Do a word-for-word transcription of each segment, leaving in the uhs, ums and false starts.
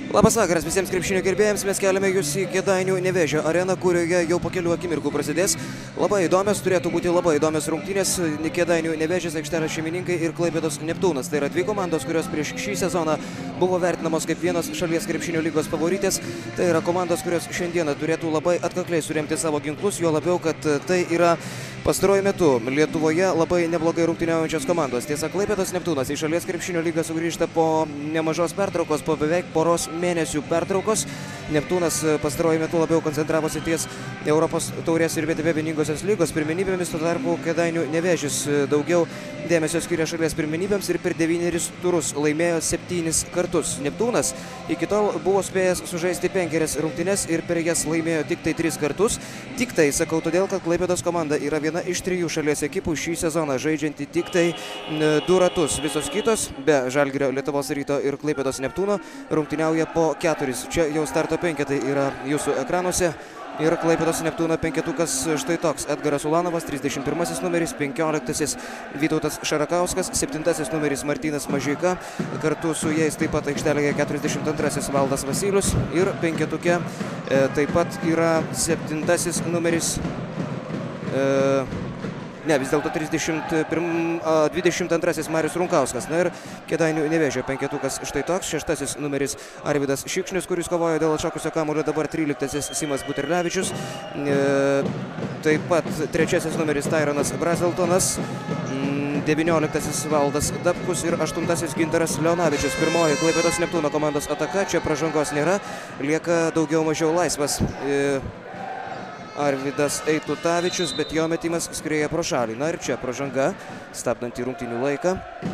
Labas vakaras visiems krepšinio gerbėjams, mes keliame jūs į Kėdainių Nevėžio areną, kurioje jau po kelių akimirkų prasidės. Labai įdomios, turėtų būti labai įdomios rungtynės. Kėdainių Nevėžės aikštelės šeimininkai ir Klaipėdos Neptūnas. Tai yra dvi komandos, kurios prieš šį sezoną buvo vertinamos kaip vienos šalies krepšinio lygos favoritės. Tai yra komandos, kurios šiandieną turėtų labai atkakliai suremti savo ginklus, juo labiau, kad tai yra pastaruoju metu Lietuvoje labai neblogai rungtyniaujančios komandos. Tiesa, Klaipėdos Neptūnas į šalies krepšinio lygą sugrįžta po nemažos pertraukos, po beveik poros mėnesių pertraukos. Neptūnas pastaruoju metu labiau koncentravosi ties Europos taurės ir V T B vieningosios lygos pirmenybėmis, tuo tarpu Kėdainių Nevėžis daugiau dėmesio skiria šalies pirmenybėms ir per devynerius turus laimėjo septynis kartus. Neptūnas iki tol buvo spėjęs sužaisti penkerias rungtynes ir per jas laimėjo tik tai tris kartus. Tik tai sakau todėl, kad Klaipėdos komanda yra viena iš trijų šalies ekipų šį sezoną žaidžianti tik tai du ratus. Visos kitos, be Žalgirio, Lietuvos Ryto ir Klaipėdos Neptūno, rungtyniauja po keturis. Čia jau starto penketai yra jūsų ekranuose. Ir Klaipėdos Neptūno penketukas štai toks: Edgaras Ulanovas, trisdešimt pirmasis numeris, penkioliktasis Vytautas Šarakauskas, septintasis numeris Martynas Mažeika, kartu su jais taip pat aikštelėje keturiasdešimt antrasis Valdas Vasilius ir penketuke e, taip pat yra septintasis numeris e, Ne, vis dėlto trisdešimt pirmasis, dvidešimt antrasis Marius Runkauskas. Na ir Kėdainių Nevėžio penketukas štai toks: šeštasis numeris Arvydas Šikšnius, kuris kovojo dėl atšokusio kamuolio, dabar tryliktasis Simas Buterlevičius. E, taip pat trečiasis numeris Tyronas Brazeltonas, devynioliktasis Valdas Dabkus ir aštuntasis Gintaras Leonavičius. Pirmoji Klaipėdos Neptūno komandos ataka, čia pražangos nėra, lieka daugiau mažiau laisvas E, Arvydas Eitutavičius, bet jo metimas skrieja pro šalį. Na ir čia pražanga, stabdant į rungtynių laiką.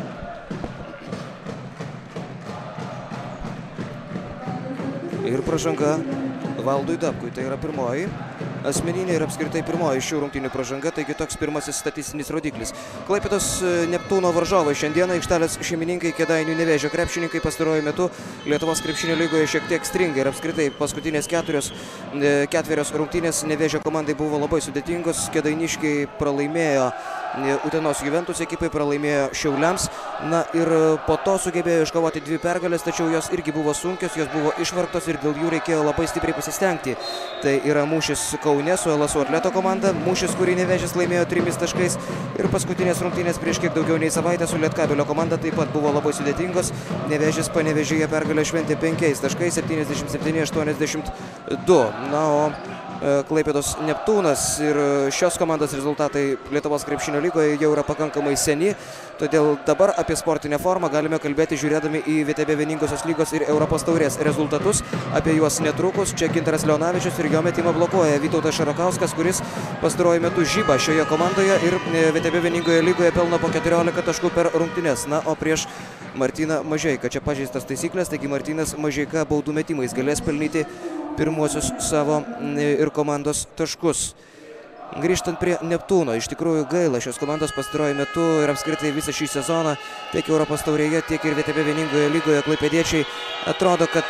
Ir pražanga Valdui Dabkui. Tai yra pirmoji asmeninė ir apskritai pirmoji šių rungtynių pražanga, taigi toks pirmasis statistinis rodiklis. Klaipėdos Neptūno varžovai šiandieną aikštelės šeimininkai Kėdainių Nevėžio krepšininkai pastaruoju metu Lietuvos krepšinio lygoje šiek tiek stringa ir apskritai paskutinės keturios, ketverios rungtynės Nevėžio komandai buvo labai sudėtingos. Kėdainiškiai pralaimėjo Utenos Juventus ekipai, pralaimėjo Šiauliams. Na ir po to sugebėjo iškovoti dvi pergalės, tačiau jos irgi buvo sunkios, jos buvo išvargtos ir dėl jų reikėjo labai stipriai pasistengti. Tai yra mūšis Kaune su L S U Atleto komanda, mūšis, kurį Nevėžis laimėjo trimis taškais, ir paskutinės rungtynės prieš kiek daugiau nei savaitę su Lietkabelio komanda taip pat buvo labai sudėtingos. Nevėžis Panevėžyje pergalę šventė penkiais taškais, septyniasdešimt septyni aštuoniasdešimt du. Na, o Klaipėdos Neptūnas ir šios komandos rezultatai Lietuvos krepšinio lygoje jau yra pakankamai seni, todėl dabar apie sportinę formą galime kalbėti žiūrėdami į V T B vieningosios lygos ir Europos taurės rezultatus. Apie juos netrukus. Čia Gintaras Leonavičius ir jo metimą blokuoja Vytautas Šarakauskas, kuris pastaruoju metu žyba šioje komandoje ir V T B vieningoje lygoje pelno po keturiolika taškų per rungtynes. Na, o prieš Martyną Mažeiką čia pažeistas taisyklės, taigi Martynas Mažeika baudų metimais galės pelnyti pirmuosius savo ir komandos taškus. Grįžtant prie Neptūno, iš tikrųjų gaila šios komandos pastaruoju metu ir apskritai visą šį sezoną tiek Europos taurėje, tiek ir V T B vieningoje lygoje klaipėdiečiai atrodo, kad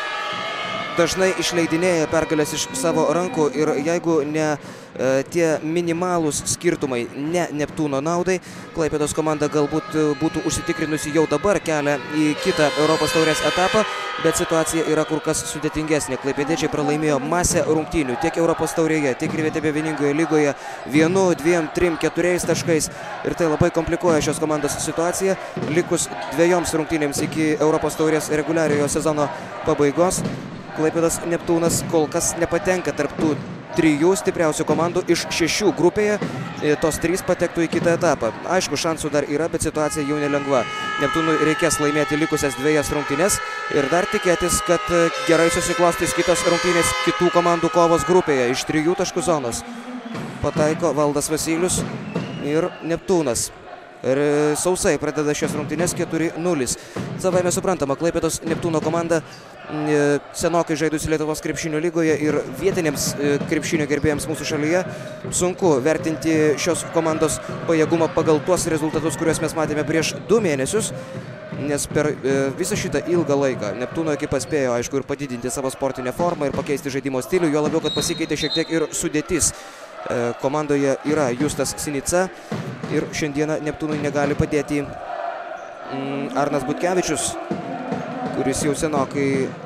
dažnai išleidinėja pergalės iš savo rankų ir jeigu ne e, tie minimalūs skirtumai ne Neptūno naudai, Klaipėdos komanda galbūt būtų užsitikrinusi jau dabar kelią į kitą Europos taurės etapą, bet situacija yra kur kas sudėtingesnė. Klaipėdiečiai pralaimėjo masę rungtynių tiek Europos taurėje, tiek ir V T B vieningoje lygoje vienu, dviem, trim, keturiais taškais ir tai labai komplikuoja šios komandos situaciją. Likus dviejoms rungtynėms iki Europos taurės reguliariojo sezono pabaigos, Klaipėdos Neptūnas kol kas nepatenka tarp tų trijų stipriausių komandų iš šešių grupėje. Tos trys patektų į kitą etapą. Aišku, šansų dar yra, bet situacija jau nelengva. Neptūnui reikės laimėti likusias dviejas rungtynes ir dar tikėtis, kad gerai susiklostys kitos rungtynės kitų komandų kovos grupėje. Iš trijų taškų zonos pataiko Valdas Vasilius ir Neptūnas. Ir sausai pradeda šios rungtynės keturi nulis. Savaime suprantama, Klaipėdos Neptūno komanda senokai žaidusi Lietuvos krepšinio lygoje ir vietiniams krepšinio gerbėjams mūsų šalyje sunku vertinti šios komandos pajėgumą pagal tuos rezultatus, kuriuos mes matėme prieš du mėnesius. Nes per visą šitą ilgą laiką Neptūno ekipa spėjo, aišku, ir padidinti savo sportinę formą ir pakeisti žaidimo stilių, juo labiau, kad pasikeitė šiek tiek ir sudėtis. Komandoje yra Justas Sinica ir šiandieną Neptūnui negali padėti Arnas Butkevičius, kuris jau senokai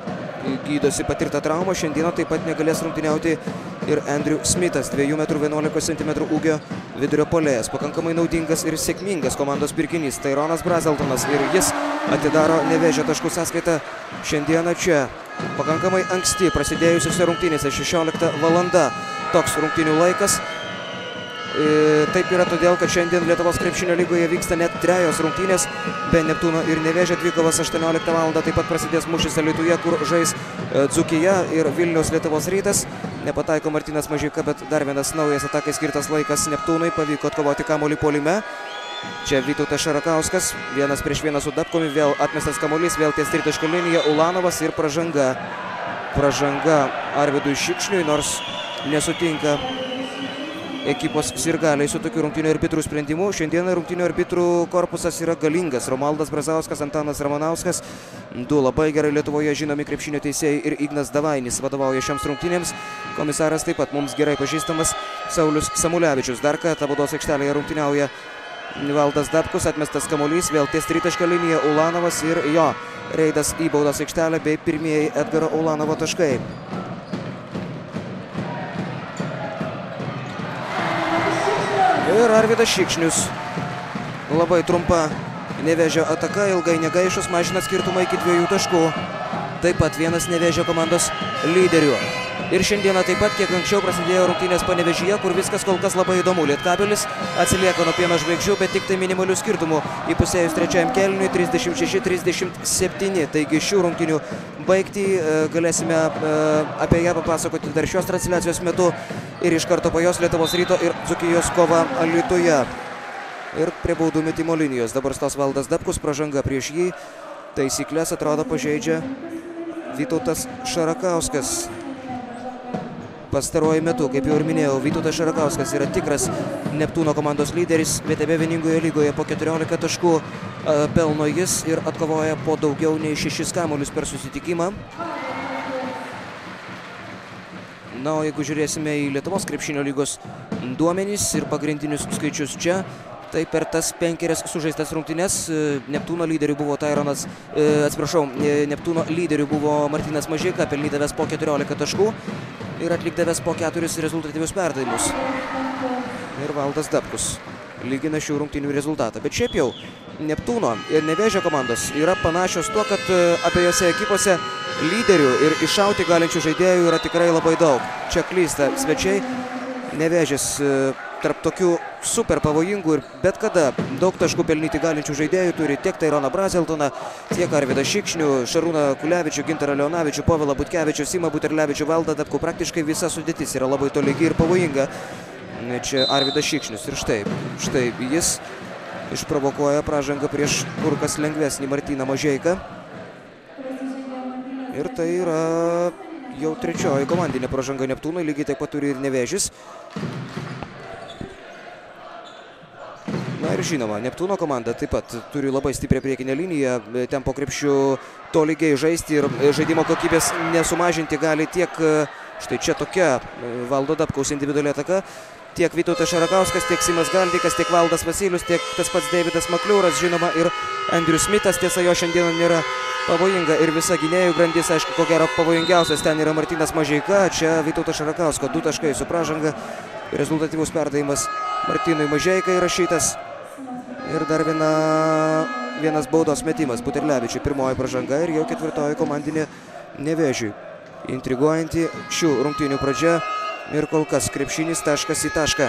gydosi patirtą traumą. Šiandieną taip pat negalės rungtyniauti ir Andrew Smithas, dviejų metrų vienuolikos centimetrų ūgio vidurio puolėjas. Pakankamai naudingas ir sėkmingas komandos pirkinys Tyronas Brazeltonas ir jis atidaro Nevėžio taškų sąskaitą šiandieną čia. Pakankamai anksti prasidėjusiose rungtynėse, šešiolikta valanda toks rungtynių laikas. Taip yra todėl, kad šiandien Lietuvos krepšinio lygoje vyksta net trejos rungtynės. Be Neptūno ir Nevėžio dvikovos aštuonioliktą valandą taip pat prasidės mūšis Alytuje, kur žais Dzūkija ir Vilniaus Lietuvos Rytas. Nepataiko Martynas Mažeika, bet dar vienas naujas atakai skirtas laikas Neptūnui. Pavyko atkovoti kamuolį puolime. Čia Vytautas Šarakauskas, vienas prieš vieną su Dabkumi, vėl atmestas kamuolys, vėl ties tritaškio linija, Ulanovas ir pražanga. Pražanga Arvydui Šikšniui, nors nesutinka ekipos sirgaliai su tokiu rungtynių arbitrų sprendimu. Šiandieną rungtynių arbitrų korpusas yra galingas. Romaldas Brazauskas, Antanas Ramanauskas, du labai gerai Lietuvoje žinomi krepšinio teisėjai ir Ignas Davainis vadovauja šioms rungtynėms. Komisaras taip pat mums gerai pažįstamas Saulius Samulevičius. Dar kartą baudos aikštelėje rungtyniauja Valdas Dabkus, atmestas kamuolys, vėl ties tritaškio linija Ulanovas ir jo reidas į baudos aikštelę bei pirmieji Edgaro Ulanovo taškai. Ir Arvydas Šikšnius. Labai trumpa Nevėžio ataka, ilgai negaišus, mažina skirtumą iki dviejų taškų. Taip pat vienas Nevėžio komandos lyderių. Ir šiandieną taip pat, kiek anksčiau prasidėjo rungtynės Panevėžyje, kur viskas kol kas labai įdomu. Lietkabelis atsilieka nuo Pieno žvaigždžių, bet tik tai minimalių skirtumų. Įpusėjus trečiajam kėliniui trisdešimt šeši trisdešimt septyni. Taigi šių rungtynių baigtį galėsime apie ją papasakoti dar šios transliacijos metu. Ir iš karto po jos Lietuvos Ryto ir Dzūkijos kova Alytuje. Ir prie baudų metimo linijos. Dabar stos Valdas Dabkus, pražanga prieš jį. Taisyklės atrodo pažeidžia Vytautas Šarakauskas. Pastaruoju metu, kaip jau ir minėjau, Vytautas Šarakauskas yra tikras Neptūno komandos lyderis. V T B vieningoje lygoje po keturiolika taškų pelno jis ir atkovoja po daugiau nei šešis kamuolius per susitikimą. Na, o jeigu žiūrėsime į Lietuvos krepšinio lygos duomenys ir pagrindinius skaičius čia, tai per tas penkerias sužaistas rungtynes Neptūno lyderių buvo Tyronas, atsiprašau, Neptūno lyderių buvo Martynas Mažeika, pelnydavęs po keturiolika taškų ir atlikdavęs po keturis rezultatyvius perdavimus. Ir Valdas Dabkus lygina šių rungtynių rezultatą. Bet šiaip jau Neptūno ir Nevėžio komandos yra panašios tuo, kad abiejose ekipose lyderių ir iššauti galinčių žaidėjų yra tikrai labai daug. Čia klysta svečiai. Nevėžis tarp tokių super pavojingų ir bet kada daug taškų pelnyti galinčių žaidėjų turi tiek Tyroną Brazeltoną, tiek Arvydą Šikšnių, Šarūną Kulevičių, Gintarą Leonavičių, Povilą Butkevičių, Simą Buterlevičių, Valdą Dabkų. Praktiškai visa sudėtis yra labai tolygi ir pavojinga. Čia Arvydas Šikšnius ir štai, štai jis išprovokuoja pražangą prieš kur kas lengvesnį Martyną Mažeiką. Ir tai yra jau trečioji komandinė pražanga Neptūnui, lygiai taip pat turi ir Nevėžis. Na ir žinoma, Neptūno komanda taip pat turi labai stiprią priekinę liniją, ten po krepšių tolygiai žaisti ir žaidimo kokybės nesumažinti gali tiek, štai čia tokia Valdo Dabkaus individuali ataka, tiek Vytautas Šarakauskas, tiek Simas Galdikas, tiek Valdas Vasilius, tiek tas pats Deividas Makliūras, žinoma, ir Andrew Smithas. Tiesa, jo šiandieną nėra pavojinga ir visa gynėjų grandis, aišku, ko gero pavojingiausias ten yra Martynas Mažeika. Čia Vytautas Šarakausko du taškai su pražanga, rezultatyvus perdavimas Martynui Mažeikai įrašytas. Ir dar viena, vienas baudos metimas Buterlevičiui, pirmoji pražanga ir jau ketvirtoji komandinė Nevėžiui. Intriguojanti šių rungtynių pradžia. Ir kol kas krepšinis taškas į tašką.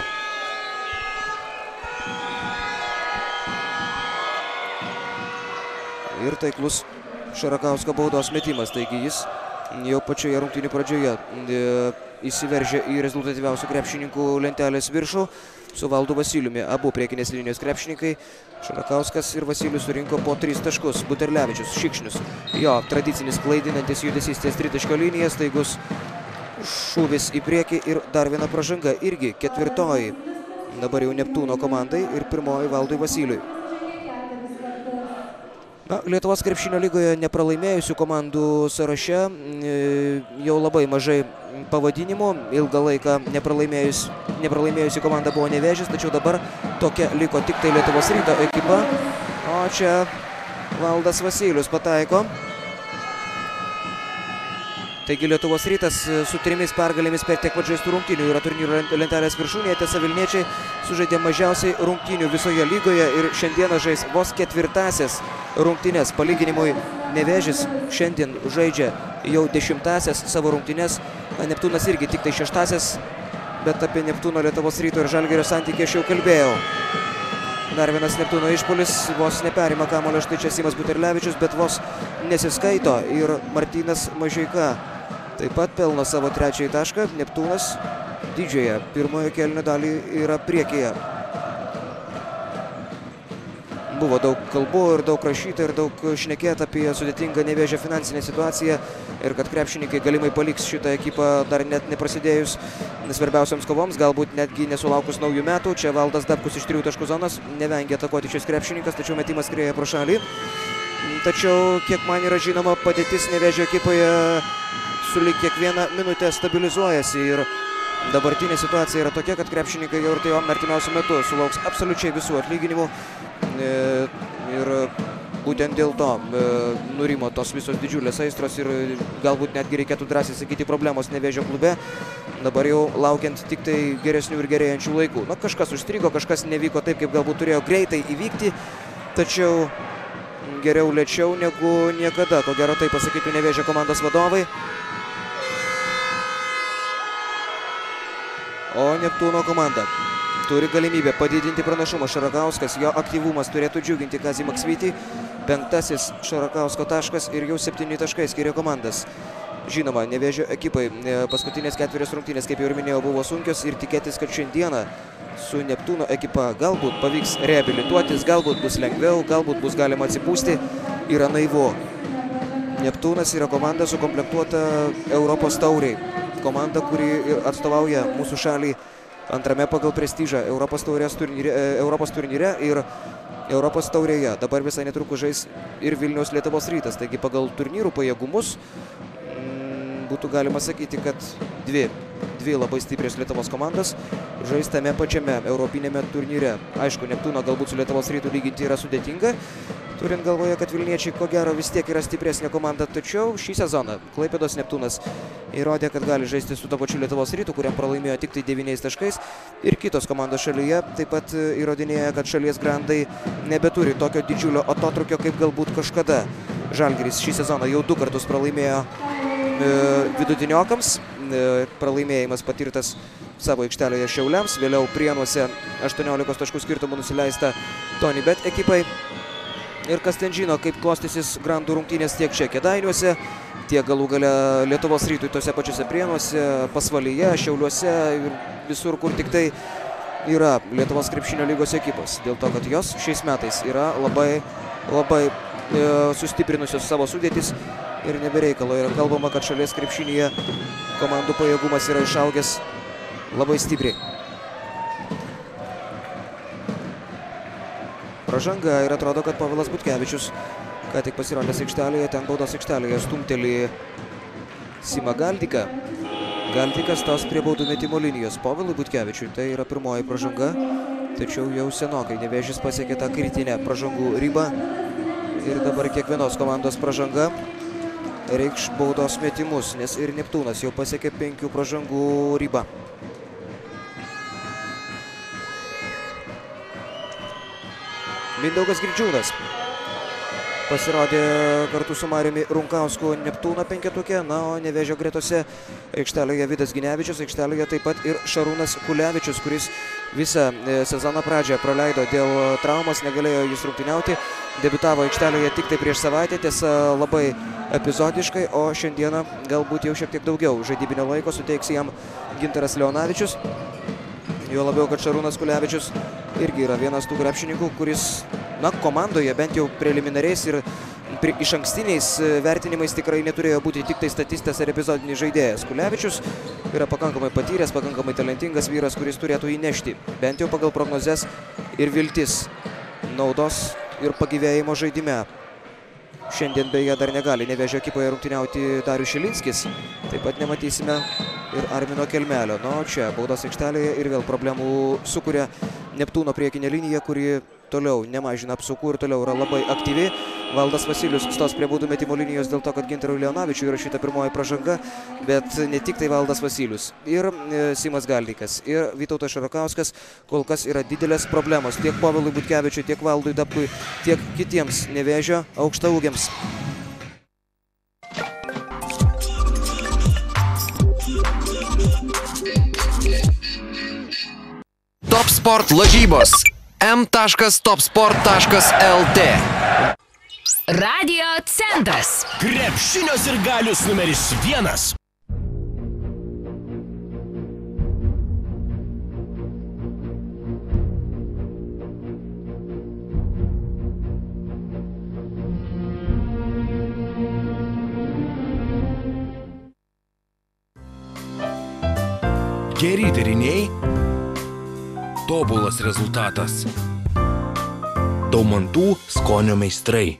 Ir taiklus Šarakausko baudos metimas. Taigi jis jau pačioje rungtynių pradžioje įsiveržė į rezultatyviausių krepšininkų lentelės viršų su Valdu Vasiliumi. Abu priekinės linijos krepšininkai, Šarakauskas ir Vasilius, surinko po tris taškus. Buterlevičius, Šikšnius, jo tradicinis klaidinantis judesys ties tritaškio linijas, staigus šūvis į priekį ir dar viena pražanga, irgi ketvirtoji dabar jau Neptūno komandai ir pirmoji Valdui Vasiliui. Na, Lietuvos krepšinio lygoje nepralaimėjusių komandų sąraše jau labai mažai pavadinimų. Ilgą laiką nepralaimėjus, nepralaimėjusi komanda buvo Nevėžis, tačiau dabar tokia liko tik tai Lietuvos Ryto ekipa. O čia Valdas Vasilius pataiko. Taigi Lietuvos Rytas su trimis pergalėmis per tiek pat žaistų rungtynių yra turnyro lentelės viršūnėje. Tiesa, vilniečiai sužaidė mažiausiai rungtynių visoje lygoje ir šiandieną žais vos ketvirtąsias rungtynės. Palyginimui, Nevėžis šiandien žaidžia jau dešimtąsias savo rungtynės. Neptūnas irgi tik tai šeštąsias, bet apie Neptūno, Lietuvos Ryto ir Žalgirio santykį aš jau kalbėjau. Dar vienas Neptūno išpuolis, vos neperima kamuolio štai čia Simas Buterlevičius, bet vos nesiskaito ir Martynas Mažeika taip pat pelno savo trečiąjį tašką. Neptūnas didžiąją pirmojo kėlinio dalį yra priekyje. Buvo daug kalbų ir daug rašyta ir daug šnekėta apie sudėtingą Nevėžio finansinę situaciją ir kad krepšininkai galimai paliks šitą ekipą dar net neprasidėjus svarbiausioms kovoms, galbūt netgi nesulaukus naujų metų. Čia Valdas Dabkus iš trijų taškų zonos nevengia atakuoti šis krepšininkas, tačiau metimas skrieja pro šalį. Tačiau, kiek man yra žinoma, padėtis Nevėžio ekipoje sulig kiekvieną minutę stabilizuojasi ir dabartinė situacija yra tokia, kad krepšininkai jau ir tai artimiausiu metu sulauks absoliučiai visų atlyginimų ir būtent dėl to nurimo tos visos didžiulės aistros ir galbūt netgi reikėtų drąsiai sakyti problemos Nevėžio klube. Dabar jau laukiant tik tai geresnių ir gerėjančių laikų. Na, kažkas užstrigo, kažkas nevyko taip, kaip galbūt turėjo greitai įvykti, tačiau geriau lėčiau negu niekada, ko gero tai pasakytų Nevėžio komandos vadovai. O Neptūno komanda turi galimybę padidinti pranašumą. Šarakauskas, jo aktyvumas turėtų džiuginti Kazį Maksvytį. Penktasis Šarakausko taškas ir jau septyni taškai skiria komandas. Žinoma, Nevėžio ekipai paskutinės ketverios rungtynės, kaip jau ir minėjau, buvo sunkios ir tikėtis, kad šiandieną su Neptūno ekipa galbūt pavyks reabilituotis, galbūt bus lengviau, galbūt bus galima atsipūsti, yra naivu. Neptūnas yra komanda sukomplektuota Europos tauriai. Komanda, kuri atstovauja mūsų šalį antrame pagal prestižą Europos taurės turnyre, Europos turnyre ir Europos taurėje. Dabar visai netrukus žais ir Vilniaus Lietuvos Rytas. Taigi pagal turnyrų pajėgumus m, būtų galima sakyti, kad dvi, dvi labai stiprios Lietuvos komandos žais tame pačiame europinėme turnyre. Aišku, Neptūno galbūt su Lietuvos Rytu lyginti yra sudėtinga, turint galvoje, kad vilniečiai ko gero vis tiek yra stipresnė komanda, tačiau šį sezoną Klaipėdos Neptūnas įrodė, kad gali žaisti su to pačiu Lietuvos Rytu, kuriam pralaimėjo tik tai devyniais taškais. Ir kitos komandos šalyje taip pat įrodinėja, kad šalies grandai nebeturi tokio didžiulio atotrukio, kaip galbūt kažkada. Žalgiris šį sezoną jau du kartus pralaimėjo e, vidutiniokams. E, pralaimėjimas patirtas savo aikštelėje Šiauliams, vėliau Prienuose aštuoniolikos taškų skirtumų nusileista Tonybet ekipai. Ir kas ten žino, kaip klostysis grandų rungtynės tiek čia Kėdainiuose, tiek galų gale Lietuvos Rytui tose pačiose Prienuose, Pasvalyje, Šiauliuose ir visur, kur tik tai yra Lietuvos krepšinio lygos ekipos. Dėl to, kad jos šiais metais yra labai, labai e, sustiprinusios savo sudėtis ir nebereikalo yra kalbama, kad šalies krepšinyje komandų pajėgumas yra išaugęs labai stipriai. Pražanga ir atrodo, kad Povilas Butkevičius, ką tik pasirodęs aikštelėje, ten baudos aikštelėje stumteli Simą Galdiką. Galdikas stos prie baudų metimo linijos. Povilui Butkevičiui tai yra pirmoji pražanga, tačiau jau senokai Nevėžis pasiekė tą kritinę pražangų ribą. Ir dabar kiekvienos komandos pražanga reikš baudos metimus, nes ir Neptūnas jau pasiekė penkių pražangų ribą. Mindaugas Girdžiūnas pasirodė kartu su Mariumi Runkausku Neptūno penketuke, na, o Nevėžio gretose aikštelėje Vidas Ginevičius, aikštelėje taip pat ir Šarūnas Kulevičius, kuris visą sezono pradžią praleido dėl traumos, negalėjo jis rungtyniauti, debiutavo aikštelėje tik tai prieš savaitę, tiesa labai epizodiškai, o šiandieną galbūt jau šiek tiek daugiau žaidybinio laiko suteiks jam Gintaras Leonavičius. Jo labiau, kad Šarūnas Kulevičius irgi yra vienas tų krepšininkų, kuris, na, komandoje bent jau preliminariais ir iš ankstiniais vertinimais tikrai neturėjo būti tik tai statistas ar epizodinis žaidėjas. Kulevičius yra pakankamai patyręs, pakankamai talentingas vyras, kuris turėtų įnešti, bent jau pagal prognozes ir viltis, naudos ir pagyvėjimo žaidime. Šiandien beje dar negali Nevėžio ekipoje rungtyniauti Darius Šilinskis, taip pat nematysime ir Armino Kelmelio. Nu, čia baudos aikštelėje ir vėl problemų sukuria Neptūno priekinė linija, kuri toliau nemažina apsukų ir toliau yra labai aktyvi. Valdas Vasilius stos prie baudų metimo linijos dėl to, kad Gintarui Leonavičiui įrašyta pirmoji pražanga, bet ne tik tai Valdas Vasilius. Ir e, Simas Galdikas, ir Vytautas Šarakauskas kol kas yra didelės problemos tiek Povilui Butkevičiui, tiek Valdui Dabkui, tiek kitiems Nevėžio aukštaūgiams. Top Sport lažybos. m taškas top sport taškas l t. Radio centras. Krepšinio sirgalius numeris vienas. Geri deriniai. Tobulas rezultatas. Daumantų skonio meistrai.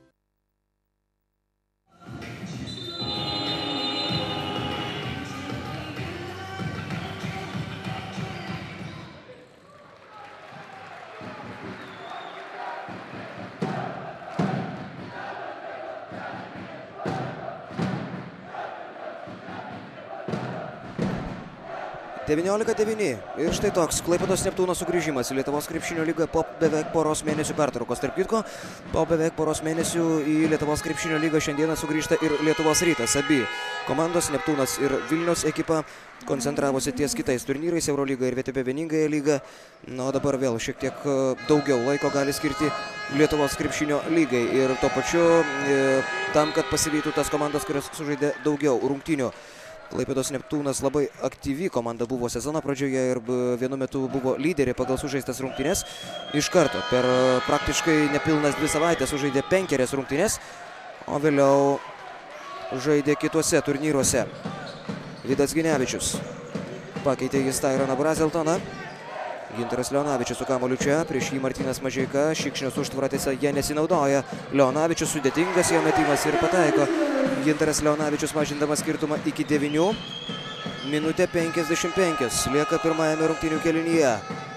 devyniolika devyni. Ir štai toks Klaipėdos Neptūno sugrįžimas į Lietuvos krepšinio lygą po beveik poros mėnesių pertraukos. Tarp kitko, po beveik poros mėnesių į Lietuvos krepšinio lygą šiandieną sugrįžta ir Lietuvos Rytas. Abi komandos, Neptūnas ir Vilniaus ekipa, koncentravosi ties kitais turnyrais, Eurolyga ir V T B vieningąją lygą. Na, o dabar vėl šiek tiek daugiau laiko gali skirti Lietuvos krepšinio lygai. Ir tuo pačiu e, tam, kad pasivytų tas komandas, kurios sužaidė daugiau rungtynių. Klaipėdos Neptūnas labai aktyvi komanda buvo sezono pradžioje ir vienu metu buvo lyderė pagal sužaistas rungtynes. Iš karto per praktiškai nepilnas dvi savaitės sužaidė penkerias rungtynes, o vėliau žaidė kituose turnyruose. Vidas Ginevičius pakeitė jis Tyroną Brazeltoną. Gintaras Leonavičius su kamuoliu čia, prieš jį Martynas Mažeika, Šikšnios užtvarą tiesa jie nesinaudoja. Leonavičius sudėtingas jo metimas ir pataiko. Gintaras Leonavičius mažindamas skirtumą iki devynių. Minutė penkiasdešimt penkios, lieka pirmajame rungtynių kėlinyje.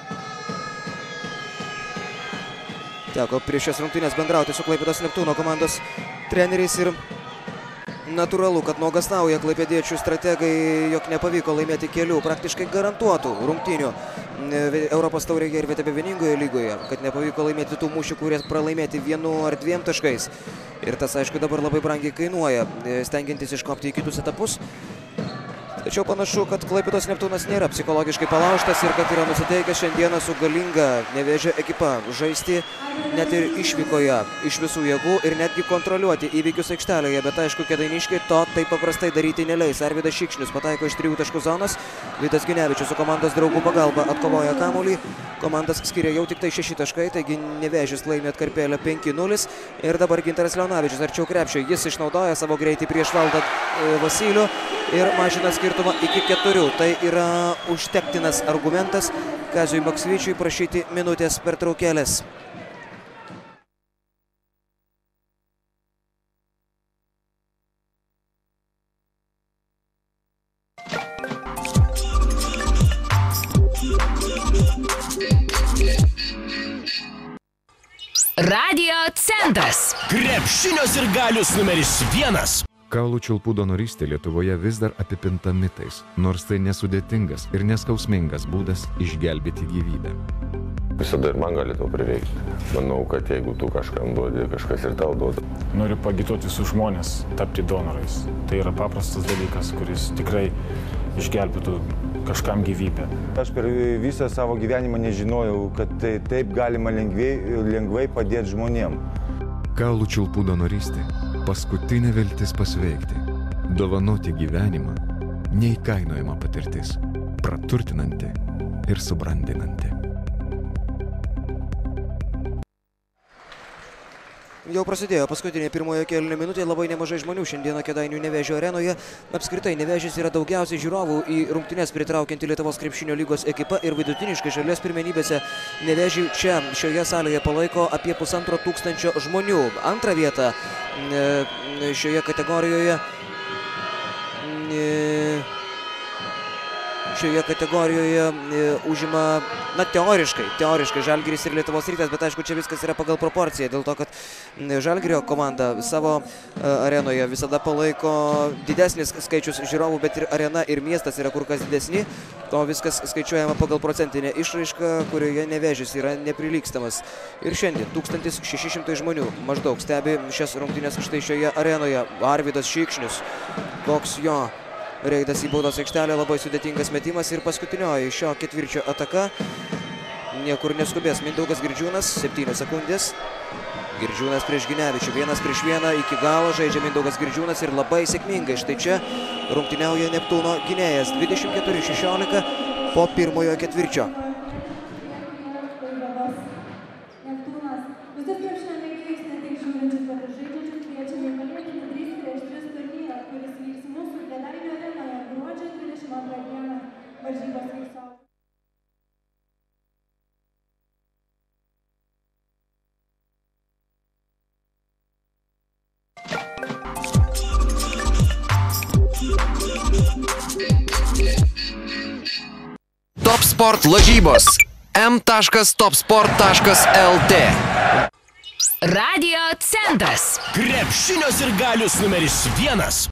Teko prieš šias rungtynės bendrauti su Klaipėdos Neptūno komandos treneriais ir natūralu, kad nuogąstauja klaipėdiečių strategai, jog nepavyko laimėti kelių praktiškai garantuotų rungtynių Europos taurėje ir V T B vieningoje lygoje, kad nepavyko laimėti tų mūšių, kurie pralaimėti vienu ar dviem taškais. Ir tas, aišku, dabar labai brangiai kainuoja, stengiantis iškopti į kitus etapus. Tačiau panašu, kad Klaipėdos Neptūnas nėra psichologiškai palaužtas ir kad yra nusiteikęs šiandieną su galinga Nevėžio ekipa žaisti net ir išvykoje iš visų jėgų ir netgi kontroliuoti įvykius aikštelėje. Bet aišku, kėdainiškiai to taip paprastai daryti neleis. Arvydas Šikšnius pataiko iš trijų taškų zonos. Vidas Ginevičius su komandos draugų pagalba atkovoja kamuolį. Komandas skiria jau tik tai šeši taškai, taigi Nevėžis laimi atkarpėlę penki nulis. Ir dabar Gintaras Leonavičius arčiau krepšio. Jis išnaudoja savo greitį prieš Valdą Vasilių ir mažina skirtumą iki keturių. Tai yra užtektinas argumentas Kaziui Maksvyčiui prašyti minutės pertraukėlės. Radio centras. Krepšinio sirgalius numeris vienas. Kaulų čiulpų donorystė Lietuvoje vis dar apipinta mitais, nors tai nesudėtingas ir neskausmingas būdas išgelbėti gyvybę. Visada ir man gali to prireikti. Manau, kad jeigu tu kažkam duodi, kažkas ir tau duoda. Noriu pagituoti visus žmonės tapti donorais. Tai yra paprastas dalykas, kuris tikrai išgelbėtų kažkam gyvybę. Aš per visą savo gyvenimą nežinojau, kad tai taip galima lengvai, lengvai padėti žmonėm. Kaulų čiulpų donorystė – paskutinė viltis pasveikti. Dovanoti gyvenimą – neįkainojama patirtis, praturtinanti ir subrandinanti. Jau prasidėjo paskutinė pirmojo kėlinio minutė, labai nemažai žmonių šiandieną Kėdainių Nevėžio arenoje. Apskritai Nevėžis yra daugiausiai žiūrovų į rungtynes pritraukianti Lietuvos krepšinio lygos ekipa ir vidutiniškai šalies pirmenybėse Nevėžį čia šioje salėje palaiko apie pusantro tūkstančio žmonių. Antrą vietą šioje kategorijoje šioje kategorijoje e, užima, na, teoriškai, teoriškai Žalgiris ir Lietuvos Rytas, bet aišku, čia viskas yra pagal proporciją, dėl to, kad Žalgirio komanda savo arenoje visada palaiko didesnis skaičius žiūrovų, bet ir arena ir miestas yra kur kas didesni, o viskas skaičiuojama pagal procentinę išraišką, kurioje Nevėžis yra neprilygstamas. Ir šiandien tūkstantis šeši šimtai žmonių maždaug stebi šias rungtynes štai šioje arenoje. Arvydas Šikšnius, toks jo reidas į baudos aikštelę, labai sudėtingas metimas ir paskutinioji šio ketvirčio ataka. Niekur neskubės Mindaugas Girdžiūnas, septynios sekundės. Girdžiūnas prieš Ginevičių, vienas prieš vieną iki galo žaidžia Mindaugas Girdžiūnas ir labai sėkmingai. Štai čia rungtyniauja Neptūno gynėjas, dvidešimt keturi šešiolika po pirmojo ketvirčio. Top Sport lažybos. m taškas top sport taškas l t. Radio centras. Krepšinio sirgalius numeris vienas.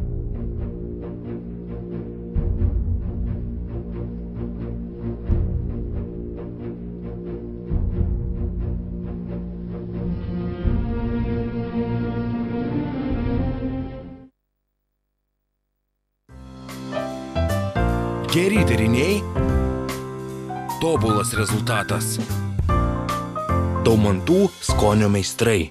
Geri deriniai, tobulas rezultatas. Daumantų skonio meistrai.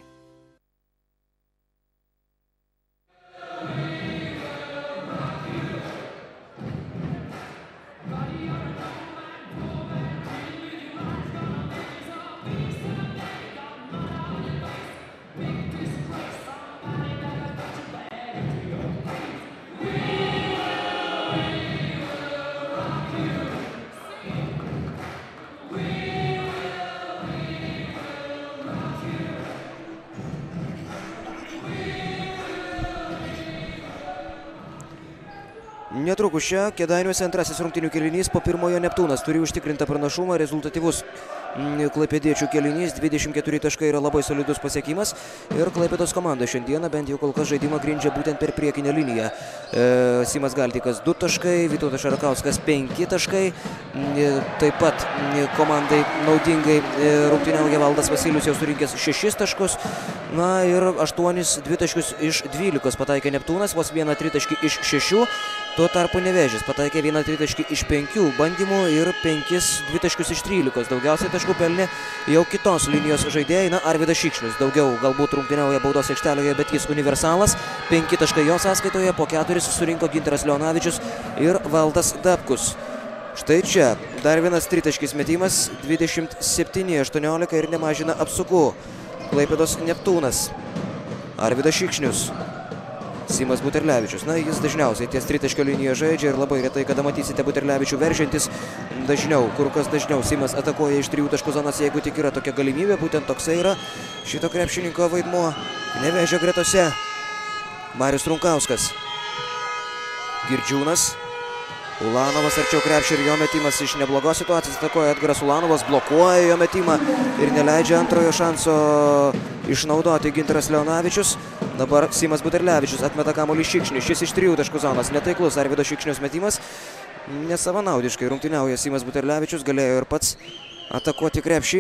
Netrukus čia Kėdainiuose antrasis rungtynių kėlinys, po pirmojo Neptūnas turi užtikrintą pranašumą, rezultatyvus klaipėdiečių kėlinys, dvidešimt keturi taškai yra labai solidus pasiekimas ir Klaipėdos komanda šiandieną bent jau kol kas žaidimą grindžia būtent per priekinę liniją. E, Simas Galdikas du taškai, Vytautas Šarakauskas penki taškai, e, taip pat komandai naudingai e, rungtyniauja Valdas Vasilius, jau surinkęs šešis taškus, na ir aštuonis dvitaškius iš dvylikos pataikė Neptūnas, vos vieną tritaškį iš šešių. Tuo tarpu Nevėžis pataikė vieną tritaškį iš penkių bandymų ir penkis dvitaškius iš trylikos. Daugiausiai taškų pelnė jau kitos linijos žaidėjai. Na, Arvydas Šikšnius daugiau galbūt rungtyniauja baudos aikštelėje, bet jis universalas. Penki taškai jo sąskaitoje, po keturis surinko Gintaras Leonavičius ir Valdas Dabkus. Štai čia dar vienas tritaškis metimas, dvidešimt septyni aštuoniolika ir nemažina apsukų. Klaipėdos Neptūnas. Arvydas Šikšnius. Simas Buterlevičius. Na, jis dažniausiai ties tritaškio linijoje žaidžia ir labai retai, kada matysite Buterlevičių veržiantis dažniau, kur kas dažniau. Simas atakuoja iš trijų taškų zonos, jeigu tik yra tokia galimybė. Būtent toksai yra šito krepšininko vaidmuo Nevėžio gretose. Marius Runkauskas. Girdžiūnas. Ulanovas arčiau krepšio ir jo metimas iš neblogos situacijos. Atakuoja Edgaras Ulanovas, blokuoja jo metimą ir neleidžia antrojo šanso išnaudoti Gintaras Leonavičius. Dabar Simas Buterlevičius atmeta kamuolį Šikšniui. Šis iš trijų taškų zonos. Netaiklus Arvydo Šikšniaus metimas. Nesavanaudiškai rungtyniauja Simas Buterlevičius. Galėjo ir pats atakuoti krepšį.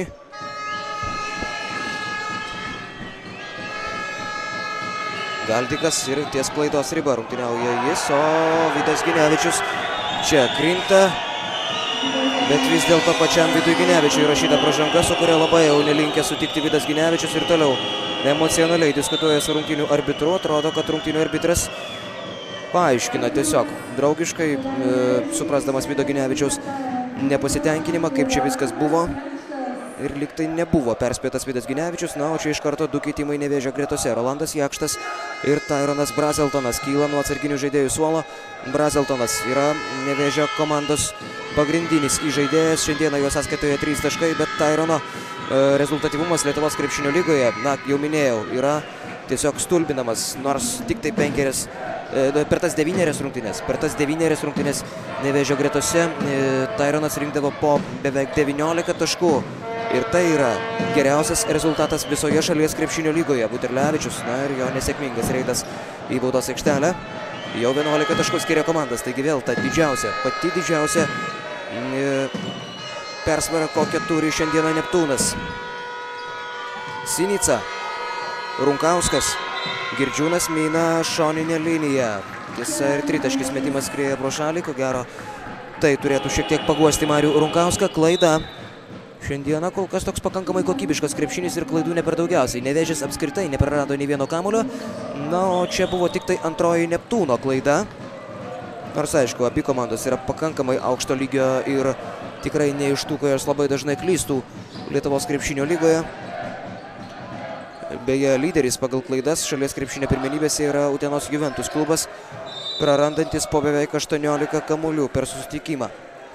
Galdikas ir ties klaidos riba rungtyniauja jis, o Vydas Ginevičius čia krinta. Bet vis dėlto pačiam Vydui Ginevičiui įrašyta pražanga, su kuria labai jau nelinkė sutikti Vydas Ginevičius ir toliau emocionaliai diskutuoja su rungtynių arbitru. Atrodo, kad rungtynių arbitras paaiškina tiesiog draugiškai, e, suprasdamas Vydo Ginevičiaus nepasitenkinimą, kaip čia viskas buvo. Ir lyg tai nebuvo perspėtas Vydas Ginevičius, na, o čia iš karto du keitimai Nevėžio gretose. Rolandas Jakštas ir Tyronas Brazeltonas kyla nuo atsarginių žaidėjų suolo. Brazeltonas yra Nevėžio komandos pagrindinis įžaidėjas. Šiandieną jo sąskaitoje trys taškai, bet Tyrono e, rezultatyvumas Lietuvos krepšinio lygoje, na, jau minėjau, yra tiesiog stulbinamas, nors tik tai penkerias, e, per tas devynerias rungtynės, per tas devynerias rungtynės Nevėžio gretose e, Tyronas rinkdavo po beveik devyniolika taškų. Ir tai yra geriausias rezultatas visoje šalies krepšinio lygoje. Buterlevičius, na ir jo nesėkmingas reidas į baudos aikštelę. Jau vienuolika taškų skiria komandas, taigi vėl ta didžiausia, pati didžiausia e, persvara, kokią turi šiandieną Neptūnas. Sinica, Runkauskas, Girdžiūnas mina šoninę liniją. Tiesa ir tritaškis metimas skrieja pro šalį, ko gero tai turėtų šiek tiek paguosti Marių Runkauską. Klaida. Šiandieną kol kas toks pakankamai kokybiškas krepšinis ir klaidų ne per daugiausiai. Nevėžis apskritai neprarado nei vieno kamulio. Na, o čia buvo tik tai antroji Neptūno klaida. Nors aišku, abi komandos yra pakankamai aukšto lygio ir tikrai ne iš tų, kai jos labai dažnai klystų Lietuvos krepšinio lygoje. Beje, lyderis pagal klaidas šalies krepšinio pirmenybėse yra Utenos Juventus klubas, prarandantis po beveik aštuoniolika kamuolių per susitikimą.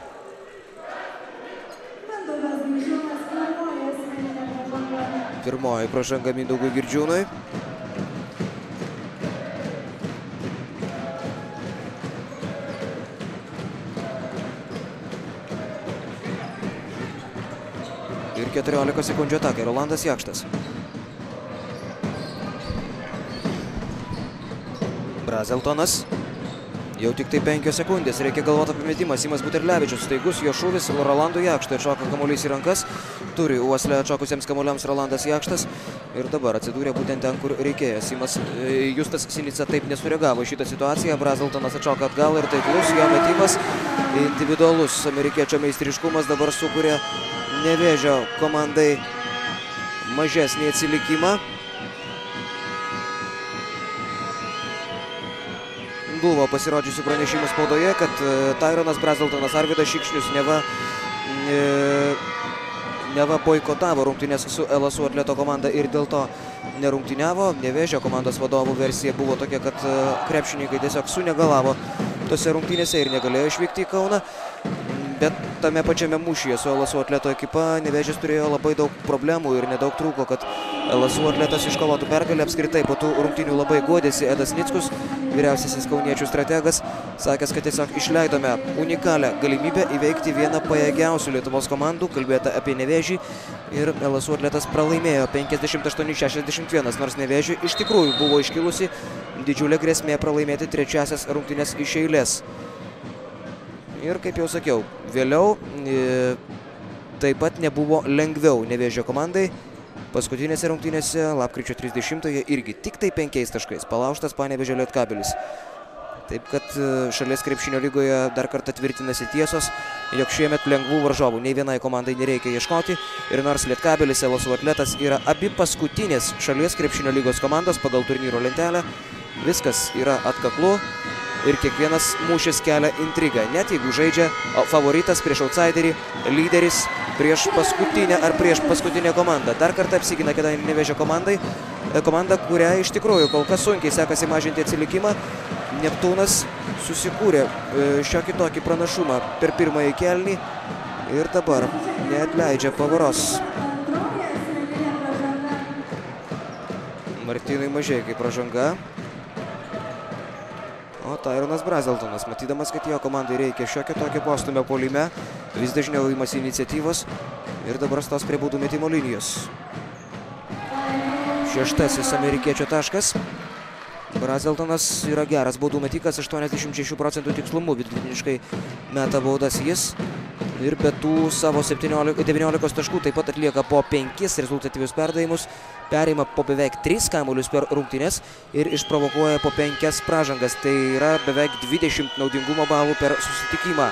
Pirmoji pražanga Mindaugui Girdžiūnui. Ir keturiolika sekundžių atakai. Rolandas Jakštas. Brazeltonas. Jau tik tai penkios sekundės. Reikia galvoti apie metimą. Simas Buterlevičius. Staigus jo šūvis Rolandui Jakštui. Atšoka kamuolys į rankas. Turi uoslę atšokusiems kamuoliams Rolandas Jakštas. Ir dabar atsidūrė būtent ten, kur reikėjo. Simas Justas Sinica taip nesureagavo šitą situaciją. Brazeltonas atšoka atgal ir taiklus. Jo metimas individualus. Amerikiečio meistriškumas dabar sukuria Nevėžio komandai mažesnį atsilikimą. Buvo pasirodžiusių pranešimų spaudoje, kad Tyronas Brazeltonas, Arvydas Šikšnius neva, e, neva boikotavo rungtynės su L S U Atleto komanda ir dėl to nerungtyniavo. Nevėžio komandos vadovų versija buvo tokia, kad krepšininkai tiesiog sunegalavo tose rungtynėse ir negalėjo išvykti į Kauną. Bet tame pačiame mūšyje su L S U Atleto ekipa Nevėžis turėjo labai daug problemų ir nedaug trūko, kad L S U Atletas iškovotų pergalę. Apskritai po tų rungtynių labai godėsi Edas Nickus, vyriausiasis kauniečių strategas, sakęs, kad tiesiog išleidome unikalią galimybę įveikti vieną pajėgiausių Lietuvos komandų, kalbėta apie Nevėžį, ir L S U Atletas pralaimėjo penkiasdešimt aštuoni šešiasdešimt vienas, nors Nevėžiui iš tikrųjų buvo iškilusi didžiulė grėsmė pralaimėti trečiasias rungtynes iš eilės. Ir kaip jau sakiau, vėliau e, taip pat nebuvo lengviau Nevėžio komandai. Paskutinėse rungtynėse lapkričio trisdešimtąją irgi tik tai penkiais taškais palaužtas Panevėžio Lietkabelis. Taip kad šalies krepšinio lygoje dar kartą tvirtinasi tiesos, jog šiemet lengvų varžovų nei vienai komandai nereikia ieškoti. Ir nors Lietkabelis, L S U Atletas yra abi paskutinės šalies krepšinio lygos komandos pagal turnyro lentelę, viskas yra atkaklu. Ir kiekvienas mūšis kelia intrigą, net jeigu žaidžia favoritas prieš outsiderį, lyderis prieš paskutinę ar prieš paskutinę komandą. Dar kartą apsigina Kėdainių Nevėžio komandai, komanda, kurią iš tikrųjų kol kas sunkiai sekasi mažinti atsilikimą. Neptūnas susikūrė šiokį tokį pranašumą per pirmąjį kėlinį ir dabar neatleidžia pavaros. Martynui Mažeikai pražanga. O Tyronas Brazeltonas, matydamas, kad jo komandai reikia šiokio tokio postumio puolime, vis dažniau imasi iniciatyvos ir dabar stos prie baudų metimo linijos. Šeštasis amerikiečio taškas. Brazeltonas yra geras baudų metikas, aštuoniasdešimt šešių procentų tikslumu vidutiniškai meta baudas jis. Ir be tų savo devyniolikos taškų taip pat atlieka po penkis rezultatyvius perdavimus, perima po beveik tris kamuolius per rungtynes ir išprovokuoja po penkias pražangas. Tai yra beveik dvidešimt naudingumo balų per susitikimą.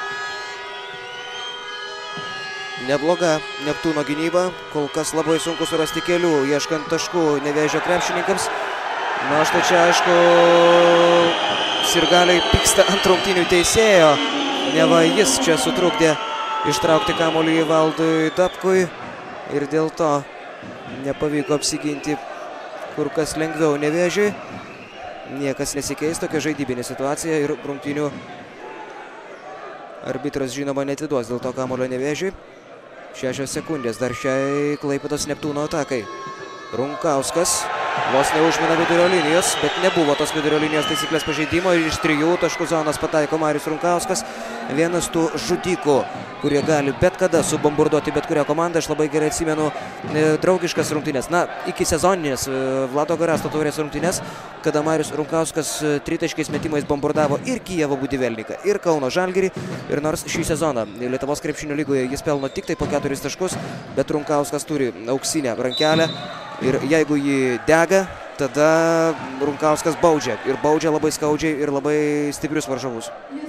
Nebloga Neptūno gynyba, kol kas labai sunku surasti kelių, ieškant taškų Nevėžio krepšininkams. Na, štai čia, aišku, sirgaliai pyksta ant rungtynių teisėjo, neva jis čia sutrukdė ištraukti kamuolį Valdui Dabkui ir dėl to nepavyko apsiginti kur kas lengviau Nevėžiui. Niekas nesikeis, tokia žaidybinė situacija ir rungtynių arbitras žinoma neatiduos dėl to kamuolio Nevėžiui. Šešios sekundės dar šiai Klaipėdos Neptūno atakai. Runkauskas Vos neužmina vidurio linijos, bet nebuvo tos vidurio linijos taisyklės pažeidimo ir iš trijų taškų zonos pataiko Marius Runkauskas. Vienas tų žudikų, kurie gali bet kada subombarduoti bet kurią komandą. Aš labai gerai atsimenu e, draugiškas rungtynės, na, iki sezoninės e, Vlado Garasto taurės rungtynės, kada Marius Runkauskas e, tritaškiais metimais bombardavo ir Kijevo Budivelniką, ir Kauno Žalgirį. Ir nors šį sezoną Lietuvos krepšinio lygoje jis pelno tik tai po keturis taškus, bet Runkauskas turi auksinę rankelę. Ir jeigu jį dega, tada Runkauskas baudžia. Ir baudžia labai skaudžiai ir labai stiprius varžovus.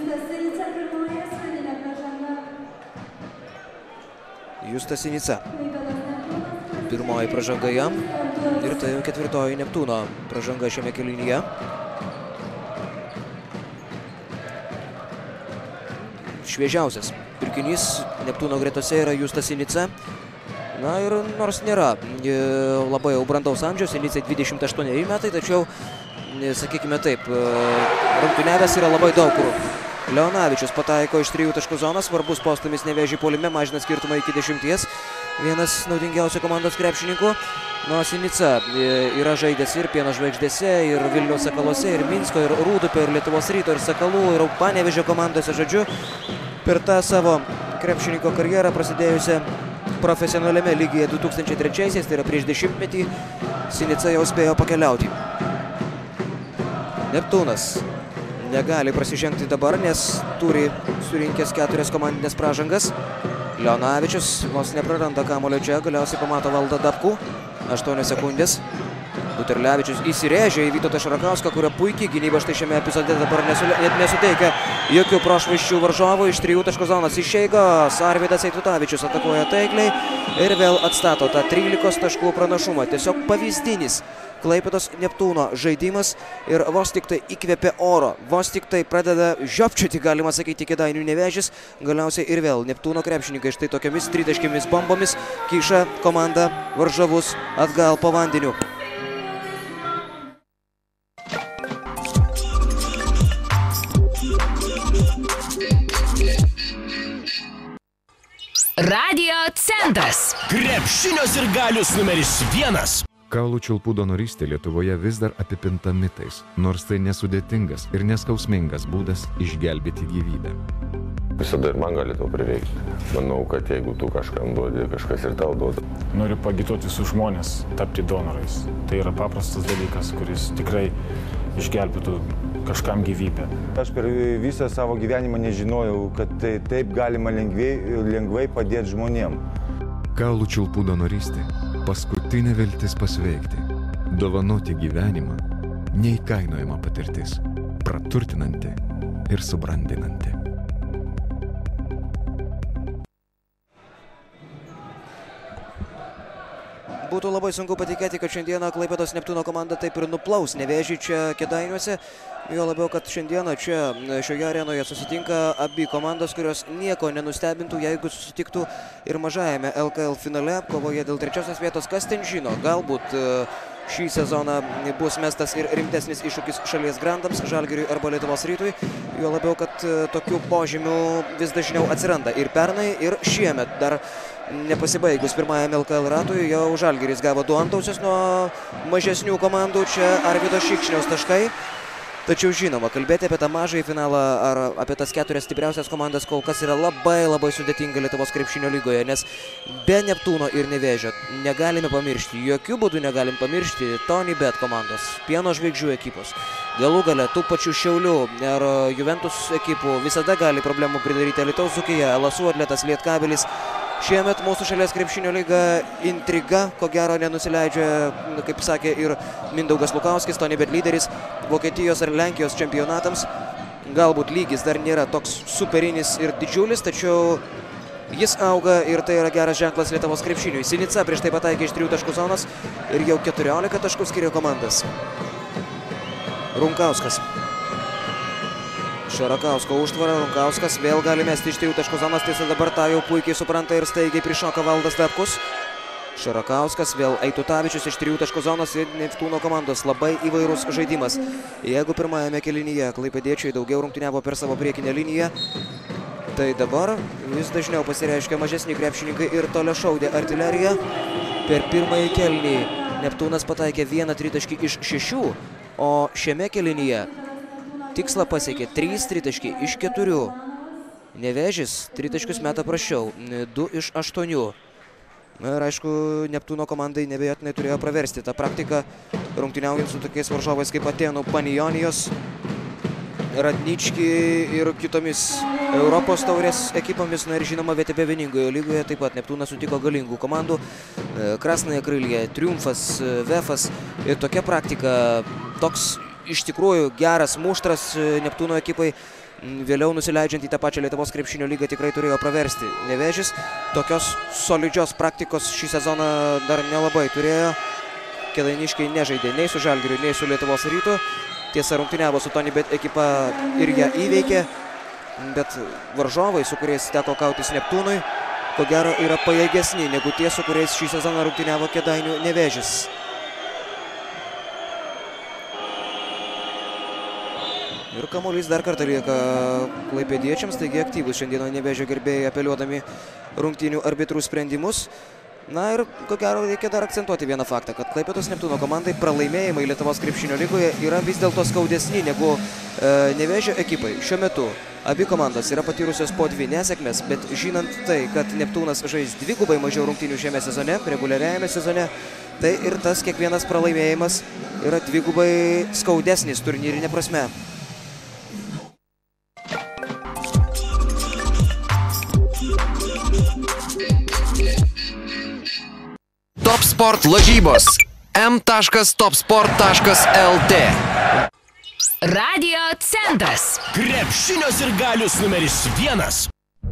Justas Sinica. Pirmoji pražanga jam. Ir tai jau ketvirtoji Neptūno pražanga šiame kėlinyje. Šviežiausias pirkinys Neptūno gretose yra Justas Sinica. Na ir nors nėra e, labai jau brandaus amžiaus, Sinicai dvidešimt aštuoneri metai, tačiau, e, sakykime taip, e, rungtyniavęs yra labai daug kur. Leonavičius pataiko iš trijų taškų zonos, svarbus postūmis Nevėžį puolime, mažina skirtumą iki dešimties. Vienas naudingiausių komandos krepšininkų. Na, Sinica e, yra žaidęs ir Pieno žvaigždėse, ir Vilniaus Sakaluose, ir Minsko, ir Rūdupio, ir Lietuvos Ryto, ir Sakalų, ir Panevėžio komandose, žodžiu. Per tą savo krepšininko karjerą prasidėjusią profesionaliame lygyje du tūkstančiai trečiaisiais, tai yra prieš dešimtmetį, Sinica jau spėjo pakeliauti. Neptūnas negali prasižengti dabar, nes turi surinkęs keturias komandinės pražangas. Leonavičius vos nepraranda kamuolio čia, galiausiai pamato Valdą Dabkų. aštuonios sekundės. Buterlevičius įsirėžė į Vytautą Šarakauską, kurio puikiai gynyba štai šiame epizode dabar nesule, net nesuteikia jokių prošvaisčių varžovų. Iš trijų taškų zonos išeigos Arvydas Eitutavičius atakuoja taikliai ir vėl atstato tą trylikos taškų pranašumą. Tiesiog pavyzdinis Klaipėdos Neptūno žaidimas ir vos tik tai įkvėpė oro, vos tik tai pradeda žiopčioti, galima sakyti, Kėdainių Nevėžis. Galiausiai ir vėl Neptūno krepšininkai štai tokiamis tritaškėmis bombomis kiša komandą varžovus atgal po vandeniu. Radio centras. Krepšinio sirgalius numeris vienas. Kaulų čiulpų donorystė Lietuvoje vis dar apipinta mitais, nors tai nesudėtingas ir neskausmingas būdas išgelbėti gyvybę. Visada ir man gali to prireikti. Manau, kad jeigu tu kažkam duodi, kažkas ir tau duoda. Noriu pagituoti visus žmonės tapti donorais. Tai yra paprastas dalykas, kuris tikrai išgelbėtų kažkam gyvybę. Aš per visą savo gyvenimą nežinojau, kad tai, taip galima lengvai, lengvai padėti žmonėm. Kaulų čiulpų donorystė – paskutinė viltis pasveikti. Dovanoti gyvenimą – neįkainojama patirtis, praturtinanti ir subrandinanti. Būtų labai sunku patikėti, kad šiandieną Klaipėdos Neptūno komanda taip ir nuplaus Nevėžį čia Kėdainiuose. Jo labiau, kad šiandieną čia šioje arenoje susitinka abi komandos, kurios nieko nenustebintų, jeigu susitiktų ir mažajame L K L finale, kovoje dėl trečiosios vietos. Kas ten žino, galbūt šį sezoną bus mestas ir rimtesnis iššūkis šalies grandams, Žalgiriui arba Lietuvos Rytui. Jo labiau, kad tokių požymių vis dažniau atsiranda ir pernai, ir šiemet. Dar nepasibaigus pirmajam L K L ratui, jau Žalgiris gavo du antausius nuo mažesnių komandų. Čia Arvydo Šikšniaus taškai. Tačiau žinoma, kalbėti apie tą mažąjį finalą ar apie tas keturias stipriausias komandas kol kas yra labai labai sudėtinga Lietuvos krepšinio lygoje, nes be Neptūno ir Nevėžio negalime pamiršti, jokių būdų negalim pamiršti Tony Bet komandos, Pieno žvaigždžių ekipos. Galų gale tų pačių Šiaulių ar Juventus ekipų visada gali problemų pridaryti Alytaus Dzūkija, L S U atletas Lietkabelis. Šiemet mūsų šalies krepšinio lyga intriga, ko gero nenusileidžia, kaip sakė ir Mindaugas Lukauskis, Tony Bet lyderis Vokietijos ar Lenkijos čempionatams. Galbūt lygis dar nėra toks superinis ir didžiulis, tačiau jis auga ir tai yra geras ženklas Lietuvos krepšiniui. Sinica prieš tai pataikė iš trijų taškų zonos ir jau keturiolika taškų skiria komandas. Runkauskas. Šarakausko užtvara, Runkauskas vėl gali mesti iš trijų taškų zonos, tiesa dabar tą jau puikiai supranta ir staigiai prišoka Valdas Dabkus. Šarakauskas, vėl Eitutavičius iš trijų taškų zonos ir Neptūno komandos. Labai įvairus žaidimas. Jeigu pirmajame kėlinyje klaipėdiečiai daugiau rungtyniavo per savo priekinę liniją, tai dabar vis dažniau pasireiškia mažesni krepšininkai ir toliašaudė artilerija. Per pirmąjį kėlinį Neptūnas pataikė vieną tritaškį iš šešių, o šiame kėlinyje tikslą pasiekė trys tritaškį iš keturių. Nevėžis tritaškius meta prašiau, du iš aštuonių. Ir aišku, Neptūno komandai nebejotinai turėjo praversti tą praktiką, rungtyniaujant su tokiais varžovais kaip Atėnų Panijonijos, Radnički ir kitomis Europos taurės ekipomis. Na ir žinoma, V T B vieningoje lygoje taip pat Neptūnas sutiko galingų komandų. Krasnaja Krylyje, Triumfas, Vefas. Ir tokia praktika, toks iš tikrųjų geras muštras Neptūno ekipai, vėliau nusileidžiant į tą pačią Lietuvos krepšinio lygą, tikrai turėjo praversti. Nevėžis tokios solidžios praktikos šį sezoną dar nelabai turėjo. Kėdainiškiai nežaidė nei su Žalgiriu, nei su Lietuvos Rytu. Tiesa, rungtyniavo su Tonybet ekipa ir ją įveikė, bet varžovai, su kuriais teko kautis Neptūnui, ko gero yra pajėgesni negu tie, su kuriais šį sezoną rungtyniavo Kėdainių Nevėžis. Ir kamuolys dar kartą lieka klaipėdiečiams, taigi aktyvus šiandieną Nevėžio gerbėjai apeliuodami rungtynių arbitrų sprendimus. Na ir ko gero reikia dar akcentuoti vieną faktą, kad Klaipėdos Neptūno komandai pralaimėjimai Lietuvos krepšinio lygoje yra vis dėlto skaudesni negu e, Nevėžio ekipai. Šiuo metu abi komandos yra patyrusios po dvi nesėkmes, bet žinant tai, kad Neptūnas žais dvigubai mažiau rungtynių šiame sezone, reguliariajame sezone, tai ir tas kiekvienas pralaimėjimas yra dvigubai skaudesnis turnyrinė prasme. Top Sport lažybos. m taškas top sport taškas l t. Radio centras. Krepšinio sirgalius numeris vienas.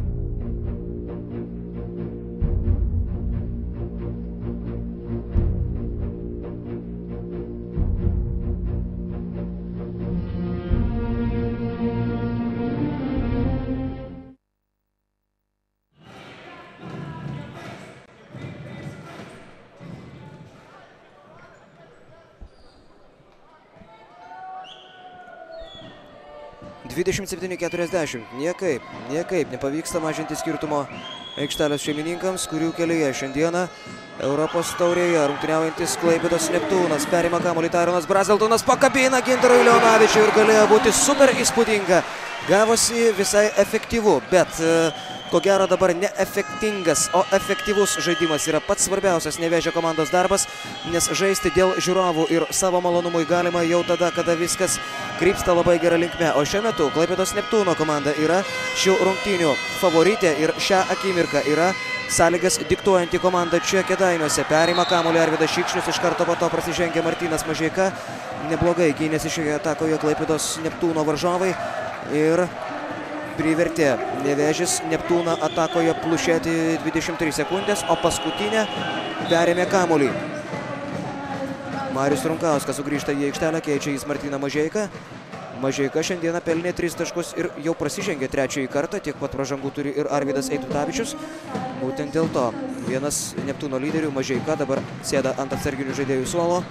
dvidešimt septyni keturiasdešimt. Niekaip, niekaip nepavyksta mažinti skirtumo aikštelės šeimininkams, kurių kelyje šiandieną Europos taurėje rungtyniaujantis Klaipėdos Neptūnas. Perima kamuolį Tyronas Brazeltonas, pakabina Gintarui Leonavičiui ir galėjo būti super įspūdinga. Gavosi visai efektyvu, bet ko gero dabar neefektingas, o efektyvus žaidimas yra pats svarbiausias Nevėžio komandos darbas, nes žaisti dėl žiūrovų ir savo malonumui galima jau tada, kada viskas krypsta labai gerą linkme. O šiuo metu Klaipėdos Neptūno komanda yra šių rungtynių favoritė ir šią akimirką yra sąlygas diktuojanti komanda čia Kėdainiuose. Perima kamuolį Arvydas Šikšnius, iš karto po to prasižengia Martynas Mažeika. Neblogai gynėsi šioje atakoje Klaipėdos Neptūno varžovai ir privertė Nevėžis Neptūną atakoje plušėti dvidešimt trys sekundės, o paskutinę perėmė kamuolį. Marius Runkauskas sugrįžta į aikštelę, keičia jis Martyną Mažeiką. Mažeika šiandieną pelnė tris taškus ir jau prasižengė trečiąjį kartą, tiek pat pražangų turi ir Arvydas Eitutavičius. Būtent dėl to vienas Neptūno lyderių, Mažeika, dabar sėda ant atsarginių žaidėjų suolo.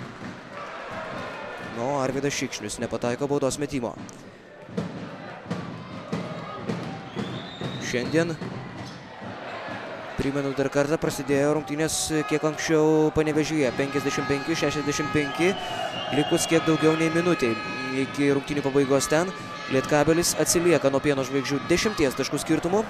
O Arvydas Šikšnius nepataiko baudos metimo. Šiandien, primenu dar kartą, prasidėjo rungtynės kiek anksčiau Panevėžyje. penkiasdešimt penki šešiasdešimt penki, likus kiek daugiau nei minutei iki rungtynių pabaigos ten. Lietkabelis atsilieka nuo Pieno žvaigždžių dešimties taškų skirtumų.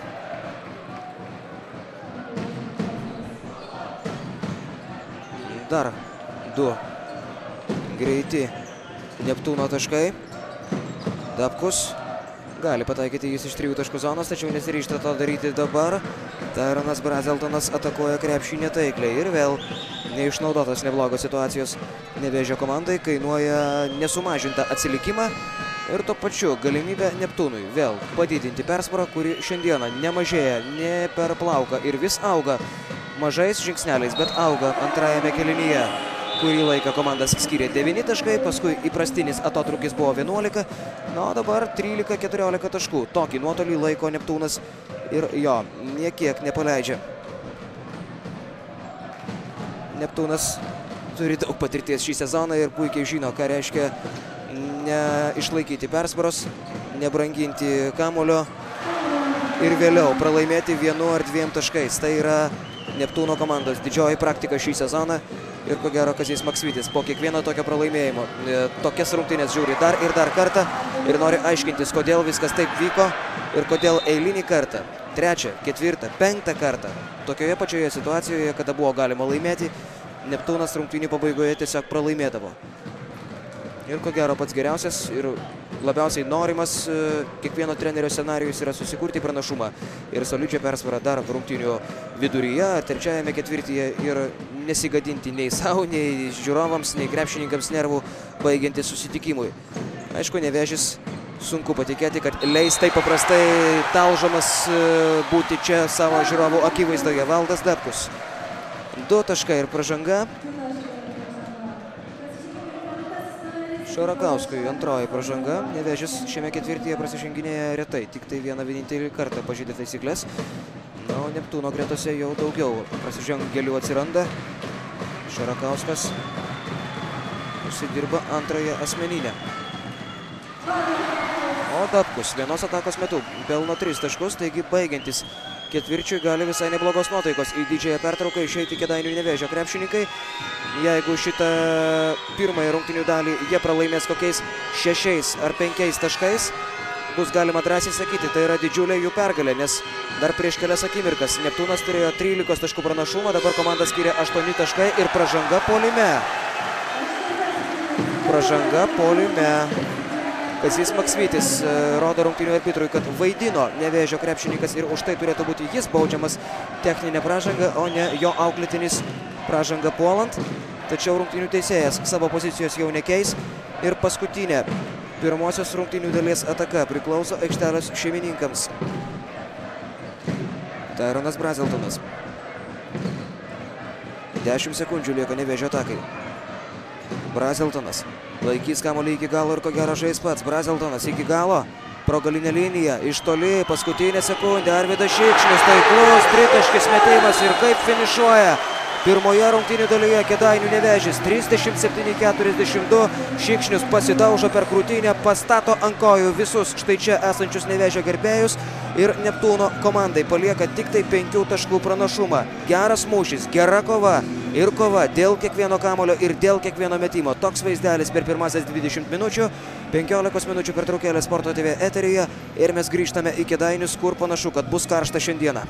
Dar du greiti Neptūno taškai. Dabkus gali pataikyti jis iš trijų taškų zonos, tačiau nesiryžta to daryti dabar. Tyronas Brazeltonas atakuoja krepšį netaikliai ir vėl neišnaudotos neblogos situacijos Nevėžio komandai, kainuoja nesumažintą atsilikimą ir tuo pačiu galimybę Neptūnui vėl padidinti persvarą, kuri šiandieną nemažėja, ne per plauką ir vis auga mažais žingsneliais, bet auga antrajame kėlinyje. Kurį laiką komandas skyrė devyni taškai, paskui įprastinis atotrūkis buvo vienuolika, na, o dabar trylika keturiolika taškų. Tokį nuotolį laiko Neptūnas ir jo niekiek nepaleidžia. Neptūnas turi daug patirties šį sezoną ir puikiai žino, ką reiškia neišlaikyti persvaros, nebranginti kamuolio ir vėliau pralaimėti vienu ar dviem taškais. Tai yra Neptūno komandos didžioji praktika šį sezoną ir ko gero Kazys Maksvytis po kiekvieno tokio pralaimėjimo. Tokias rungtynės žiūri dar ir dar kartą ir nori aiškintis, kodėl viskas taip vyko ir kodėl eilinį kartą, trečią, ketvirtą, penktą kartą tokioje pačioje situacijoje, kada buvo galima laimėti, Neptūnas rungtynių pabaigoje tiesiog pralaimėdavo. Ir ko gero pats geriausias ir labiausiai norimas kiekvieno trenerio scenarijus yra susikurti pranašumą ir solidžią persvarą dar rungtynių viduryje, trečiajame ketvirtyje ir nesigadinti nei savo, nei žiūrovams, nei krepšininkams nervų baigiantis susitikimui. Aišku, Nevėžis sunku patikėti, kad leis taip paprastai talžomas būti čia savo žiūrovų akivaizdoje. Valdas Dabkus. Du taškai ir pražanga. Šarakauskui antroji pražanga. Nevėžis šiame ketvirtyje prasiženginėja retai. Tik tai vieną vienintelį kartą pažeidė taisyklės. Na, o Neptūno gretose jau daugiau prasižengėlių atsiranda. Šarakauskas užsidirba antrąją asmeninę. O Dabkus vienos atakos metu pelno tris taškus, taigi baigiantis ketvirčiui gali visai neblogos nuotaikos į didžiąją pertrauką išeiti Kėdainių Nevėžio krepšininkai. Jeigu šitą pirmąją rungtynių dalį jie pralaimės kokiais šešiais ar penkiais taškais, bus galima drąsiai sakyti, tai yra didžiulė jų pergalė, nes dar prieš kelias akimirkas Neptūnas turėjo trylikos taškų pranašumą, dabar komanda skiria aštuoni taškai ir pražanga puolime. Pražanga puolime. Kazys Maksvytis rodo rungtynių arbitrui, kad vaidino Nevėžio krepšininkas ir už tai turėtų būti jis baudžiamas techninė pražanga, o ne jo auklėtinis pražanga puolant. Tačiau rungtynių teisėjas savo pozicijos jau nekeis ir paskutinė pirmosios rungtynių dalies ataka priklauso aikštelės šeimininkams. Tyronas Brazeltonas. dešimt sekundžių lieka Nevėžio atakai. Brazeltonas laikys kamuolį iki galo ir ko gero žais pats. Brazeltonas iki galo, pro galinę liniją, iš toli, paskutinė sekundė, Arvydas Šikšnius, taiklus, tritaškis metimas ir kaip finišuoja. Pirmoje rungtynių dalyje Kėdainių Nevėžis, trisdešimt septyni keturiasdešimt du, Šikšnius pasidaužo per krūtinę, pastato ant kojų visus štai čia esančius Nevėžio gerbėjus ir Neptūno komandai palieka tik tai penkių taškų pranašumą. Geras mūšis, gera kova ir kova dėl kiekvieno kamulio ir dėl kiekvieno metimo. Toks vaizdelis per pirmasias dvidešimt minučių, penkiolikos minučių pertraukėlė Sporto T V eteryje ir mes grįžtame į Kėdainius, kur panašu, kad bus karšta šiandieną.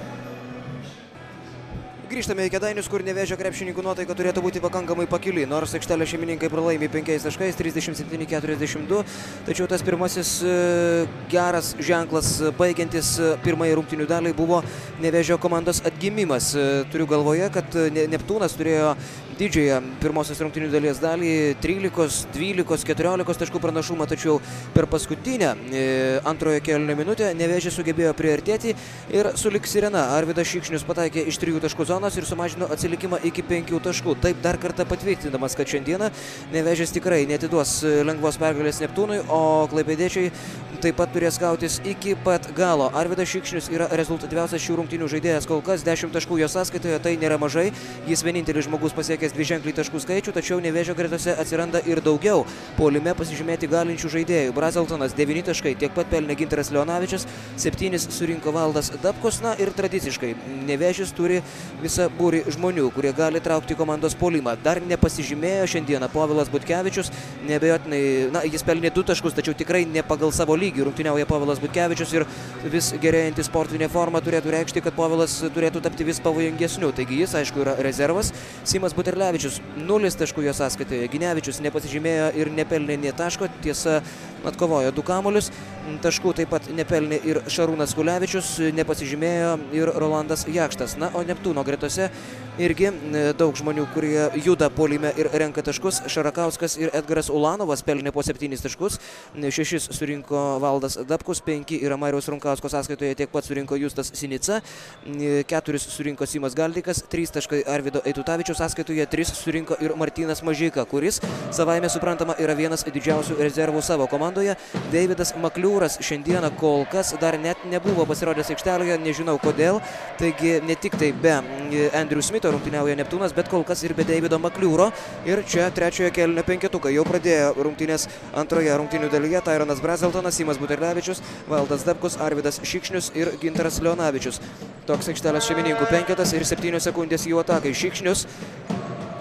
Grįžtame į Kėdainius, kur Nevėžio krepšininkų nuotaika turėtų būti pakankamai pakili, nors aikštelės šeimininkai pralaimi penkiais taškais, trisdešimt septyni keturiasdešimt du, tačiau tas pirmasis e, geras ženklas baigiantis pirmąjį rungtynių dalį buvo Nevėžio komandos atgimimas. E, turiu galvoje, kad Neptūnas turėjo didžiąją pirmosios rungtynių dalies dalį, trylikos, dvylikos, keturiolikos taškų pranašumą, tačiau per paskutinę e, antrojo kėlinio minutę Nevėžis sugebėjo priartėti ir sulig sirena. Arvydas Šikšnius pataikė iš trijų taškų zonos ir sumažino atsilikimą iki penkių taškų. Taip dar kartą patvirtindamas, kad šiandieną Nevėžis tikrai neatiduos lengvos pergalės Neptūnui, o klaipėdiečiai taip pat turės kautis iki pat galo. Arvydas Šikšnius yra rezultatyviausias šių rungtynių žaidėjas kol kas, dešimt taškų jo sąskaitoje, tai nėra mažai. Jis vienintelis žmogus pasiekęs dviženklį taškų skaičių, tačiau Nevėžio gretose atsiranda ir daugiau puolime pasižymėti galinčių žaidėjų. Brazeltonas devyni taškai, tiek pat pelnė Gintaras Leonavičius, septynis surinko Valdas Dabkus, na ir tradiciškai Nevėžis turi visą būrį žmonių, kurie gali traukti komandos puolimą. Dar nepasižymėjo šiandieną Povilas Butkevičius, neabejotinai, na, jis pelnė du taškus, tačiau tikrai ne pagal savo lygį rungtyniauja Povilas Butkevičius ir vis gerėjanti sportinė forma turėtų reikšti, kad Povilas turėtų tapti vis pavojingesniu. Taigi jis, aišku, yra rezervas. Simas Buterlevičius, nulis taškų jo sąskaitoje. Ginevičius nepasižymėjo ir nepelnė nė taško, tiesa, atkovojo du kamuolius. Taškų taip pat nepelnė ir Šarūnas Kulevičius, nepasižymėjo ir Rolandas Jakštas. Na, o Neptūno gretose irgi daug žmonių, kurie juda puolime ir renka taškus. Šarakauskas ir Edgaras Ulanovas pelnė po septynis taškus. Šešis surinko Valdas Dabkus, penki yra Mariaus Runkausko sąskaitoje, tiek pat surinko Justas Sinica, keturis surinko Simas Galdikas, trys taškai Arvydo Eitutavičiaus sąskaitoje, tris surinko ir Martynas Mažeika, kuris savaime suprantama yra vienas didžiausių rezervų savo komandoje. Deividas Makliūras šiandieną kol kas dar net nebuvo pasirodęs aikštelėje, nežinau kodėl. Taigi ne tik tai be Andrew Smitho rungtyniauja Neptūnas, bet kol kas ir be Deivido Makliūro. Ir čia trečiojo kėlinio penketuką jau pradėjo rungtynės antroje rungtynių dalyje. Tyronas Brazeltonas, Simas Buterlevičius, Valdas Dabkus, Arvydas Šikšnius ir Gintaras Leonavičius. Toks aikštelės šeimininkų penketas ir septynios sekundės jų atakai. Šikšnius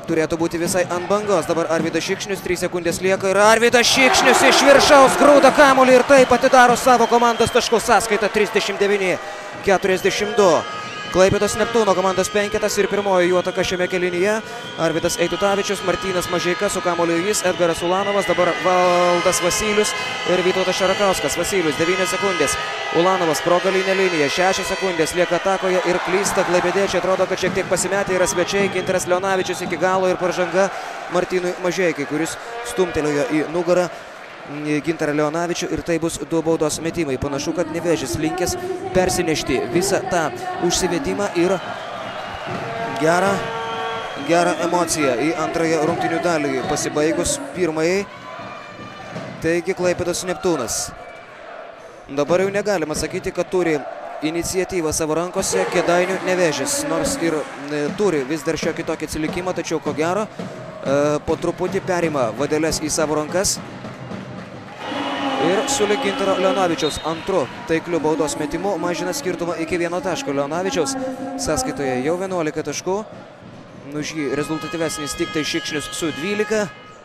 turėtų būti visai ant bangos. Dabar Arvydas Šikšnius, trys sekundės lieka ir Arvydas Šikšnius iš viršaus grūda kamuolį ir taip atidaro savo komandos taškų sąskaitą trisdešimt devyni keturiasdešimt du. Klaipėdos Neptūno komandos penketas ir pirmoji jų ataka šiame kėlinyje. Arvydas Eitutavičius, Martynas Mažeika su kamuoliu jis, Edgaras Ulanovas, dabar Valdas Vasylius ir Vytautas Šarakauskas. Vasylius, devynios sekundės. Ulanovas pro galinę liniją, šešios sekundės lieka atakoje ir klysta klaipėdiečiai. Atrodo, kad šiek tiek pasimetę yra svečiai. Gintaras Leonavičius iki galo ir pažanga Martynui Mažeikai, kuris stumtelėjo į nugarą Gintarą Leonavičių ir tai bus du baudos metimai. Panašu, kad Nevėžis linkęs persinešti visą tą užsivedimą ir gerą, gerą emociją į antrąją rungtynių dalį pasibaigus pirmajai. Taigi Klaipėdos Neptūnas. Dabar jau negalima sakyti, kad turi iniciatyvą savo rankose Kėdainių Nevėžis, nors ir e, turi vis dar šiokį tokį atsilikimą, tačiau ko gero e, po truputį perima vadeles į savo rankas. Ir sulig Gintaro Leonavičiaus antru taikliu baudos metimu mažina skirtumą iki vieno taško. Leonavičiaus sąskaitoje jau vienuolika taškų. Už jį rezultatyvesnis tik tai Šikšnius su dvylika.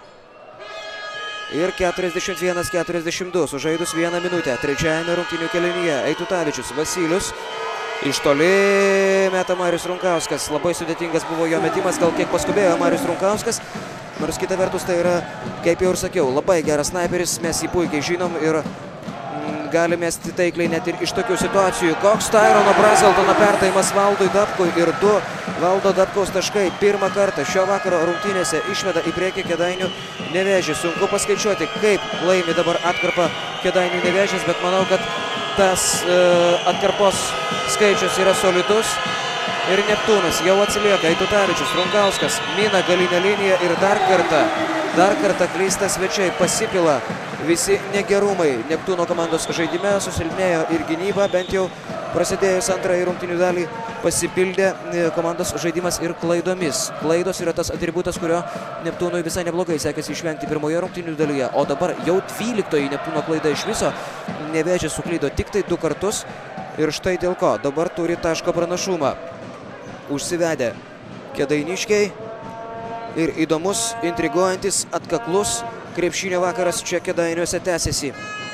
Ir keturiasdešimt vienas keturiasdešimt du sužaidus vieną minutę. Trečiajame rungtynių kėlinyje Eitutavičius, Vasylius. Iš toli meta Marius Runkauskas. Labai sudėtingas buvo jo metimas, gal kiek paskubėjo Marius Runkauskas. Nors kita vertus tai yra, kaip jau ir sakiau, labai geras snaiperis, mes jį puikiai žinom ir mm, gali mesti taikliai net ir iš tokių situacijų. Koks Tyrono Brazeltono perdavimas Valdui Dabkui ir du Valdo Dabkaus taškai. Pirmą kartą šio vakaro rungtynėse išveda į priekį Kėdainių Nevėžį. Sunku paskaičiuoti, kaip laimi dabar atkarpą Kėdainių Nevėžis, bet manau, kad tas e, atkarpos skaičius yra solidus. Ir Neptūnas jau atsilieka. Eitutavičius, Runkauskas, mina galinę liniją ir dar kartą, dar kartą klysta svečiai, pasipila visi negerumai. Neptūno komandos žaidime susilpnėjo ir gynyba, bent jau prasidėjus antrąjį rungtynių dalį pasipildė komandos žaidimas ir klaidomis. Klaidos yra tas atributas, kurio Neptūnui visai neblogai sekėsi išvengti pirmoje rungtynių dalyje, o dabar jau dvyliktoji Neptūno klaida iš viso. Nevėžis suklydo tik tai du kartus ir štai dėl ko dabar turi taško pranašumą. Užsivedę kėdainiškiai ir įdomus, intriguojantis, atkaklus krepšinio vakaras čia Kėdainiuose tęsiasi.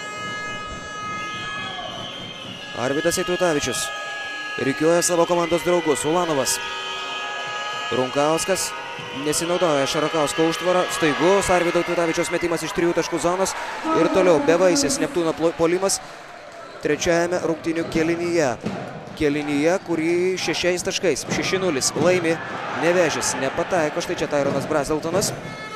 Arvydas Eitutavičius rikiuoja savo komandos draugus. Ulanovas, Runkauskas nesinaudoja Šarakausko užtvarą. Staigus Arvydo Eitutavičiaus metimas iš trijų taškų zonos ir toliau bevaisis Neptūno puolimas trečiajame rungtynių kėlinyje. Kėlinyje, kurį šešiais taškais, šeši nulis, laimi Nevėžis. Nepataiko, štai čia Tyronas Brazeltonas.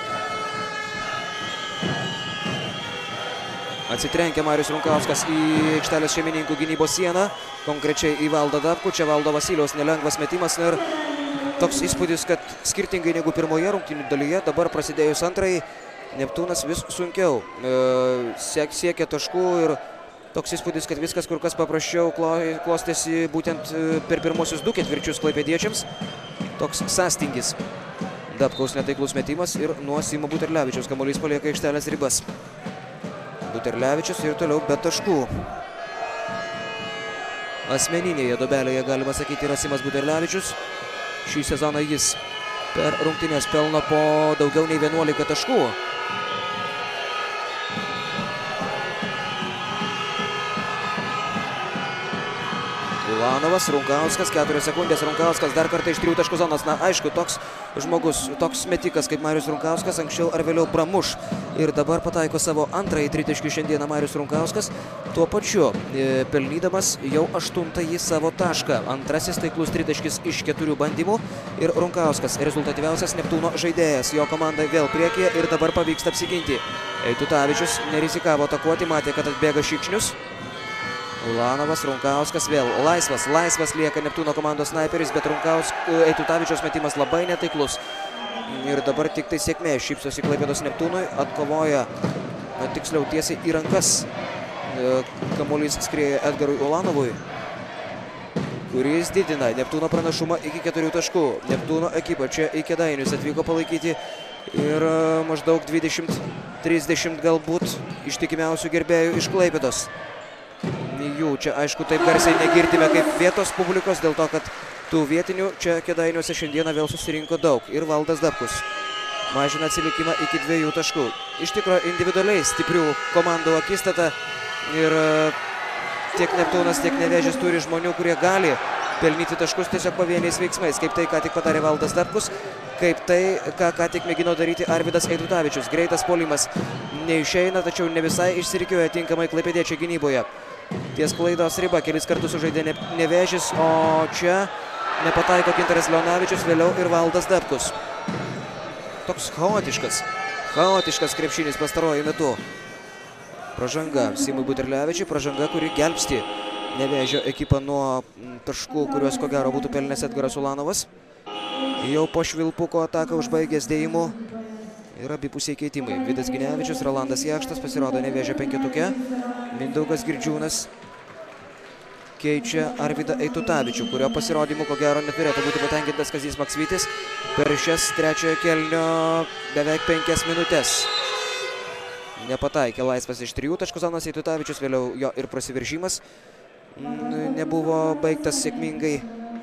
Atsitrenkia Marius Runkauskas į aikštelės šeimininkų gynybos sieną, konkrečiai į Valdą Dabkų. Čia Valdo Vasyliaus nelengvas metimas ir toks įspūdis, kad skirtingai negu pirmoje rungtynių dalyje, dabar prasidėjus antrai, Neptūnas vis sunkiau e, siek, siekia taškų ir toks įspūdis, kad viskas kur kas paprasčiau klostėsi būtent per pirmosius du ketvirčius klaipėdiečiams. Toks sąstingis. Dabkaus netaiklus metimas ir nuo Simo Buterlevičiaus kamuolys palieka aikštelės ribas. Buterlevičius ir toliau be taškų. Asmeninėje dobelėje, galima sakyti, yra Simas Buterlevičius. Šį sezoną jis per rungtynes pelno po daugiau nei vienuolika taškų. Ulanovas, Runkauskas, keturios sekundės, Runkauskas dar kartą iš trijų taškų zonos. Na, aišku, toks žmogus, toks metikas kaip Marius Runkauskas anksčiau ar vėliau pramuš. Ir dabar pataiko savo antrąjį tritaškį šiandieną Marius Runkauskas, tuo pačiu e, pelnydamas jau aštuntąjį savo tašką. Antrasis taiklus tritaškis iš keturių bandymų ir Runkauskas rezultatyviausias Neptūno žaidėjas. Jo komanda vėl priekyje ir dabar pavyksta apsiginti. Eitutavičius nerizikavo atakuoti, matė, kad atbėga Šikšnius. Ulanovas, Runkauskas vėl laisvas, laisvas lieka Neptūno komandos snaiperis, bet Eitutavičiaus metimas labai netaiklus. Ir dabar tik tai sėkmė šypsosi Klaipėdos Neptūnui, atkovoja, na, tiksliau tiesiai į rankas. Kamuolys skrieja Edgarui Ulanovui, kuris didina Neptūno pranašumą iki keturių taškų. Neptūno ekipa čia į Kėdainius atvyko palaikyti ir maždaug dvidešimt trisdešimt galbūt ištikimiausių gerbėjų iš Klaipėdos. Jų čia, aišku, taip garsiai negirdime kaip vietos publikos, dėl to, kad Tų vietinių čia Kėdainiuose šiandieną vėl susirinko daug. Ir Valdas Dabkus mažina atsilikimą iki dviejų taškų. Iš tikro individualiai stiprių komandų akistata. Ir tiek Neptūnas, tiek Nevėžis turi žmonių, kurie gali pelnyti taškus tiesiog pavieniais veiksmais. Kaip tai, ką tik padarė Valdas Dabkus. Kaip tai, ką, ką tik mėgino daryti Arvydas Eitutavičius. Greitas puolimas neišeina, tačiau ne visai išsirikiuoja tinkamai klaipėdiečiai gynyboje. Ties klaidos riba kelis kartus sužaidė Nevėžis, o čia nepataiko Gintaras Leonavičius, vėliau ir Valdas Dabkus. Toks chaotiškas, chaotiškas krepšinis pastaruoju metu. Pražanga Simui Buterlevičiui, pražanga, kuri gelbsti Nevėžio ekipą nuo taškų, kuriuos ko gero būtų pelnęs Edgaras Ulanovas. Jau po švilpuko ataką užbaigęs dėjimu ir abipusiai keitimai. Vidas Ginevičius, Rolandas Jakštas pasirodo Nevėžio penketuke. Mindaugas Girdžiūnas keičia Arvydą Eitutavičių, kurio pasirodymu ko gero neturėtų būti patenkintas Kazys Maksvytis per šias trečiojo kėlinio beveik penkias minutės. Nepataikė laisvas iš trijų taškų zonos Eitutavičius, vėliau jo ir prasiveržimas nebuvo baigtas sėkmingai.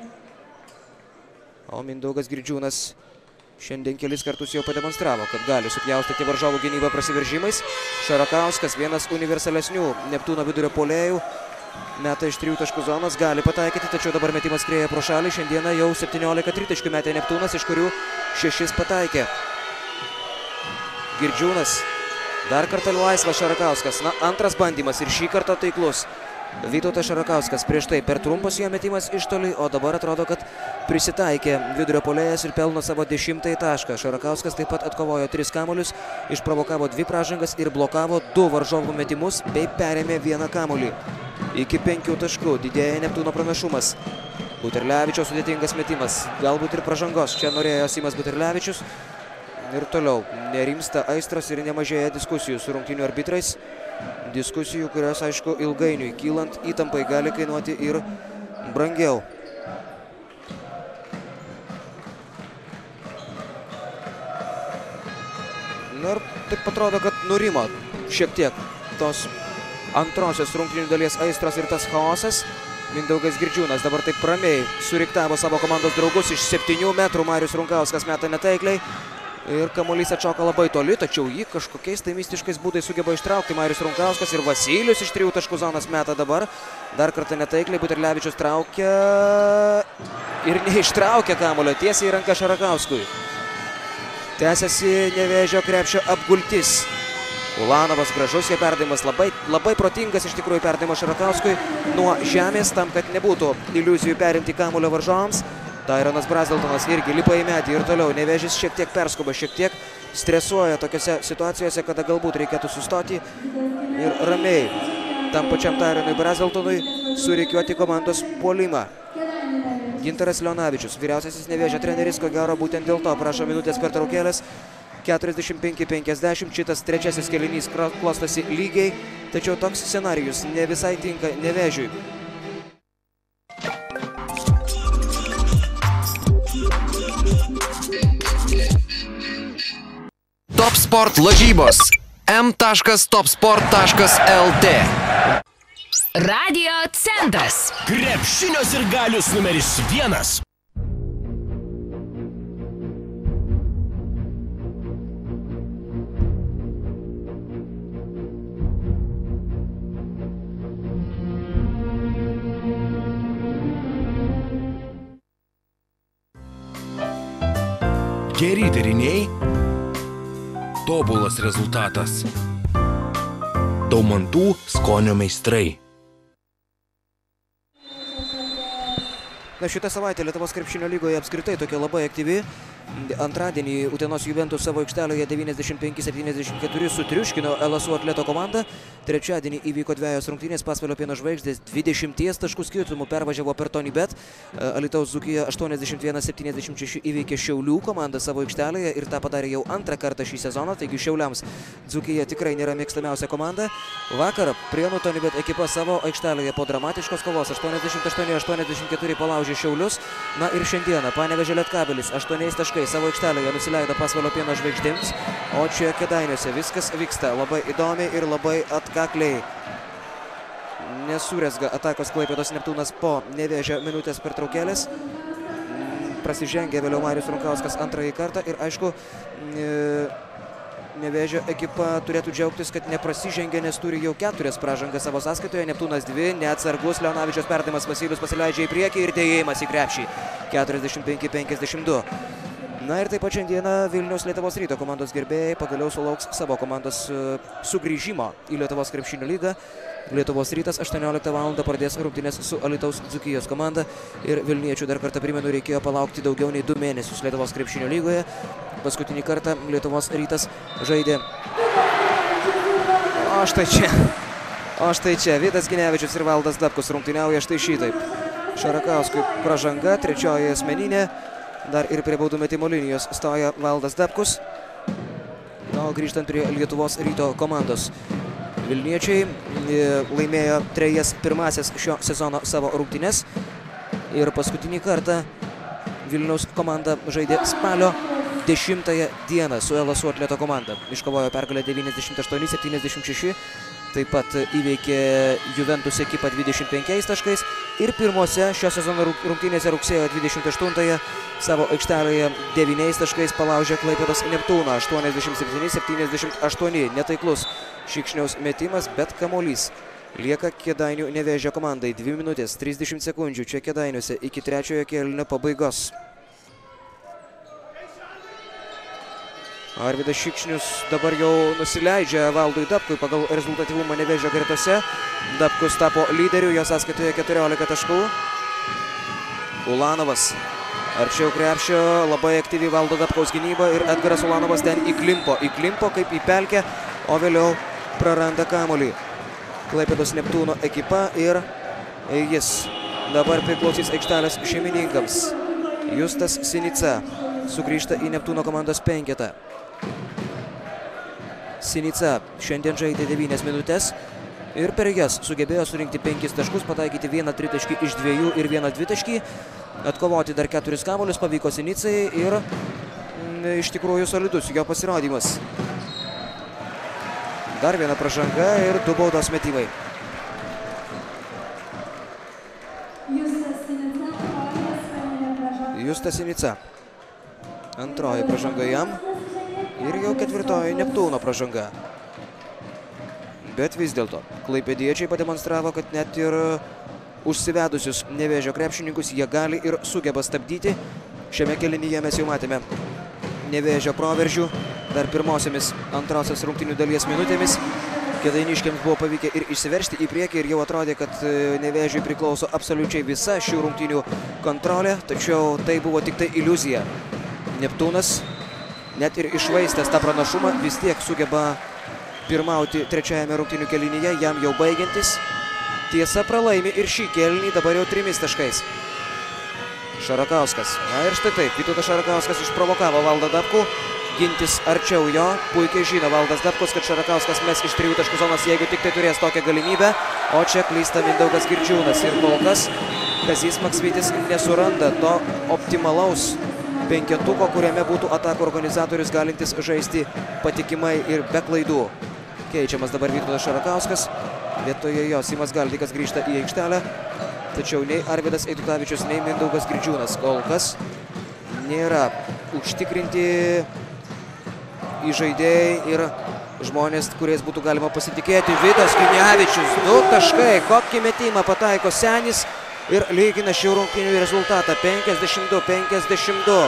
O Mindaugas Girdžiūnas šiandien kelis kartus jau pademonstravo, kad gali supjaustyti varžovų gynybą prasiveržimais. Šarakauskas, vienas universalesnių Neptūno vidurio puolėjų, meta iš trijų taškų zonos, gali pataikyti, tačiau dabar metimas skrieja pro šalį. Šiandieną jau septyniolika tritaškių metė Neptūnas, iš kurių šešis pataikė. Girdžiūnas, dar kartą laisvas Šarakauskas, na antras bandymas ir šį kartą taiklus. Vytautas Šarakauskas prieš tai per trumpas jo metimas iš toli, o dabar atrodo, kad prisitaikė vidurio puolėjas ir pelno savo dešimtąjį tašką. Šarakauskas taip pat atkovojo tris kamuolius, išprovokavo dvi pražangas ir blokavo du varžovų metimus bei perėmė vieną kamuolį. Iki penkių taškų didėja Neptūno pranašumas. Buterlevičiaus sudėtingas metimas, galbūt ir pražangos. Čia norėjo Simas Buterlevičius. Ir toliau nerimsta aistros ir nemažėja diskusijų su rungtynių arbitrais. Diskusijų, kurios, aišku, ilgainiui kylant įtampai gali kainuoti ir brangiau. Na ir taip atrodo, kad nurimo šiek tiek tos antrosios rungtynių dalies aistros ir tas chaosas. Mindaugas Girdžiūnas dabar taip ramiai suriktavo savo komandos draugus iš septynių metrų. Marius Runkauskas meta netaikliai. Ir kamuolys atšoka labai toli, tačiau jį kažkokiais tai mistiškais būdais sugeba ištraukti Marius Runkauskas ir Vasilijus iš trijų taškų zonos meta dabar. Dar kartą netaikliai, Buterlevičius traukia ir neištraukia kamuolio tiesiai į ranką Šarakauskui. Tęsiasi Nevėžio krepšio apgultis. Ulanovas gražus jo perdavimas, labai, labai protingas iš tikrųjų perdavimas Šarakauskui nuo žemės, tam, kad nebūtų iliuzijų perimti kamuolio varžovams. Tyronas Braziltonas irgi lipa į medį ir toliau. Nevėžis šiek tiek perskuba, šiek tiek stresuoja tokiose situacijose, kada galbūt reikėtų sustoti ir ramiai tam pačiam Tyronui Braziltonui surikiuoti komandos puolimą. Gintaras Leonavičius, vyriausiasis Nevėžio treneris, ko gero būtent dėl to prašo minutės pertraukėlės. keturiasdešimt penki penkiasdešimt, šitas trečiasis kėlinys klostosi lygiai, tačiau toks scenarijus ne visai tinka Nevėžiui. Top Sport lažybos. m taškas top sport taškas l t. Radio centras. Krepšinio sirgalius numeris vienas. Geri deriniai. Tobulas rezultatas. Daumantų skonio meistrai. Na, šitą savaitę Lietuvos krepšinio lygoje apskritai tokia labai aktyvi. Antradienį Utenos Juventus savo aikštelėje devyniasdešimt penki septyniasdešimt keturi sutriuškino L S U Atleto komandą. Trečiadienį įvyko dvejos rungtynės, Pasvalio Pieno Žvaigždės dvidešimties taškų skirtumų pervažiavo per Tonybet. Alytaus Dzūkija aštuoniasdešimt vienas septyniasdešimt šeši įveikė Šiaulių komandą savo aikštelėje ir tą padarė jau antrą kartą šį sezoną, taigi Šiauliams Dzūkija tikrai nėra mėgstamiausia komanda. Vakar Prienų Tonybet ekipa savo aikštelėje po dramatiškos kovos aštuoniasdešimt aštuoni aštuoniasdešimt keturi palaužė Šiaulius. Na ir šiandieną Panevėžio Lietkabelis aštuoniais taškais savo aikštelėje nusileido Pasvalio Pieno Žvaigždėms, o čia Kėdainiuose viskas vyksta labai įdomiai ir labai atkakliai. Nesurezga atakos Klaipėdos Neptūnas po Nevėžio minutės pertraukėlės. prasižengė vėliau Marius Runkauskas antrąjį kartą ir aišku, Nevėžio ekipa turėtų džiaugtis, kad neprasižengė, nes turi jau keturias pražangas savo sąskaitoje. Neptūnas dvi, neatsargus Leonavičiaus perdavimas, Vasilijus pasileidžia į priekį ir dėjimas į krepšį. keturiasdešimt penki penkiasdešimt du. Na ir taip pat šiandieną Vilniaus Lietuvos Ryto komandos gerbėjai pagaliau sulauks savo komandos sugrįžimo į Lietuvos krepšinio lygą. Lietuvos Rytas aštuonioliktą valandą pradės rungtynes su Alytaus Dzūkijos komanda ir Vilniečių, dar kartą primenu, reikėjo palaukti daugiau nei du mėnesius Lietuvos krepšinio lygoje. Paskutinį kartą Lietuvos Rytas žaidė. O štai čia. O štai čia. Vidas Ginevičius ir Valdas Dabkus rungtyniauja štai šitaip. Šarakauskui pražanga, trečioji asmeninė. Dar ir prie baudų metimo linijos stoja Valdas Dabkus. O grįžtant prie Lietuvos Ryto komandos. Vilniečiai laimėjo trejas pirmasis šio sezono savo rungtynes. Ir paskutinį kartą Vilniaus komanda žaidė spalio dešimtąją dieną su Elasu Atleto komanda. Iškovojo pergalę devyniasdešimt aštuoni septyniasdešimt šeši. Taip pat įveikė Juventus ekipą dvidešimt penkiais taškais. Ir pirmose šio sezono rungtynėse rugsėjo dvidešimt aštuntąją savo aikštelėje devyniais taškais palaužė Klaipėdos Neptūną. aštuoniasdešimt septyni septyniasdešimt aštuoni. Netaiklus Šikšniaus metimas, bet kamuolys lieka Kėdainių Nevėžio komandai. dvi minutės trisdešimt sekundžių čia Kėdainiuose iki trečiojo kėlinio pabaigos. Arvydas Šikšnius dabar jau nusileidžia Valdui Dabkui pagal rezultatyvumą Nevėžio gretose. Dabkus tapo lyderiu, jo sąskaitoje keturiolika taškų. Ulanovas arčiau krepšio, labai aktyvi Valdo Dabkaus gynyba ir Edgaras Ulanovas ten įklimpo. Įklimpo kaip į pelkę, o vėliau praranda kamuolį. Klaipėdos Neptūno ekipa ir jis dabar priklausys aikštelės šeimininkams. Justas Sinica sugrįžta į Neptūno komandos penketą. Sinica šiandien žaidė devynias minutės ir per jas sugebėjo surinkti penkis taškus, pataikyti vieną tritaškį iš dviejų ir vieną dvitaškį, atkovoti dar keturis kamuolius pavyko Sinicai ir m, iš tikrųjų solidus jo pasirodymas. Dar viena pražanga ir du baudos metimai. Justas Sinica. Antroji pražanga jam. Ir jau ketvirtoji Neptūno pražanga. Bet vis dėlto, klaipėdiečiai pademonstravo, kad net ir užsivedusius Nevėžio krepšininkus jie gali ir sugeba stabdyti. Šiame kėlinyje mes jau matėme Nevėžio proveržių. Dar pirmosiomis antrosios rungtynių dalies minutėmis Kėdainiškiams buvo pavykę ir išsiveršti į priekį ir jau atrodė, kad Nevėžiui priklauso absoliučiai visa šių rungtynių kontrolė. Tačiau tai buvo tik tai iliuzija. Neptūnas net ir išvaistęs tą pranašumą vis tiek sugeba pirmauti trečiajame rungtynių kėlinyje, jam jau baigiantis. Tiesa, pralaimi ir šį kėlinį dabar jau trimis taškais. Šarakauskas. Na ir štai taip, Vytautas Šarakauskas išprovokavo Valdą Dabkų. Gintis arčiau jo. Puikiai žino Valdas Dabkus, kad Šarakauskas mes iš trijų taškų zonos, jeigu tik tai turės tokią galimybę. O čia klysta Mindaugas Girdžiūnas. Ir kol kas Kazys Maksvytis nesuranda to optimalaus penketuko, kuriame būtų atakų organizatorius galintis žaisti patikimai ir be klaidų. Keičiamas dabar Vytautas Šarakauskas. Vietoje jo Simas Galdikas grįžta į aikštelę. Tačiau nei Arvydas Eidutavičius, nei Mindaugas Girdžiūnas kol kas nėra užtikrinti įžaidėjai ir žmonės, kuriais būtų galima pasitikėti. Vidas Ginevičius, du taškai. Kokį metimą pataiko Senis ir lygina šių rungtynių rezultatą. penkiasdešimt du penkiasdešimt du.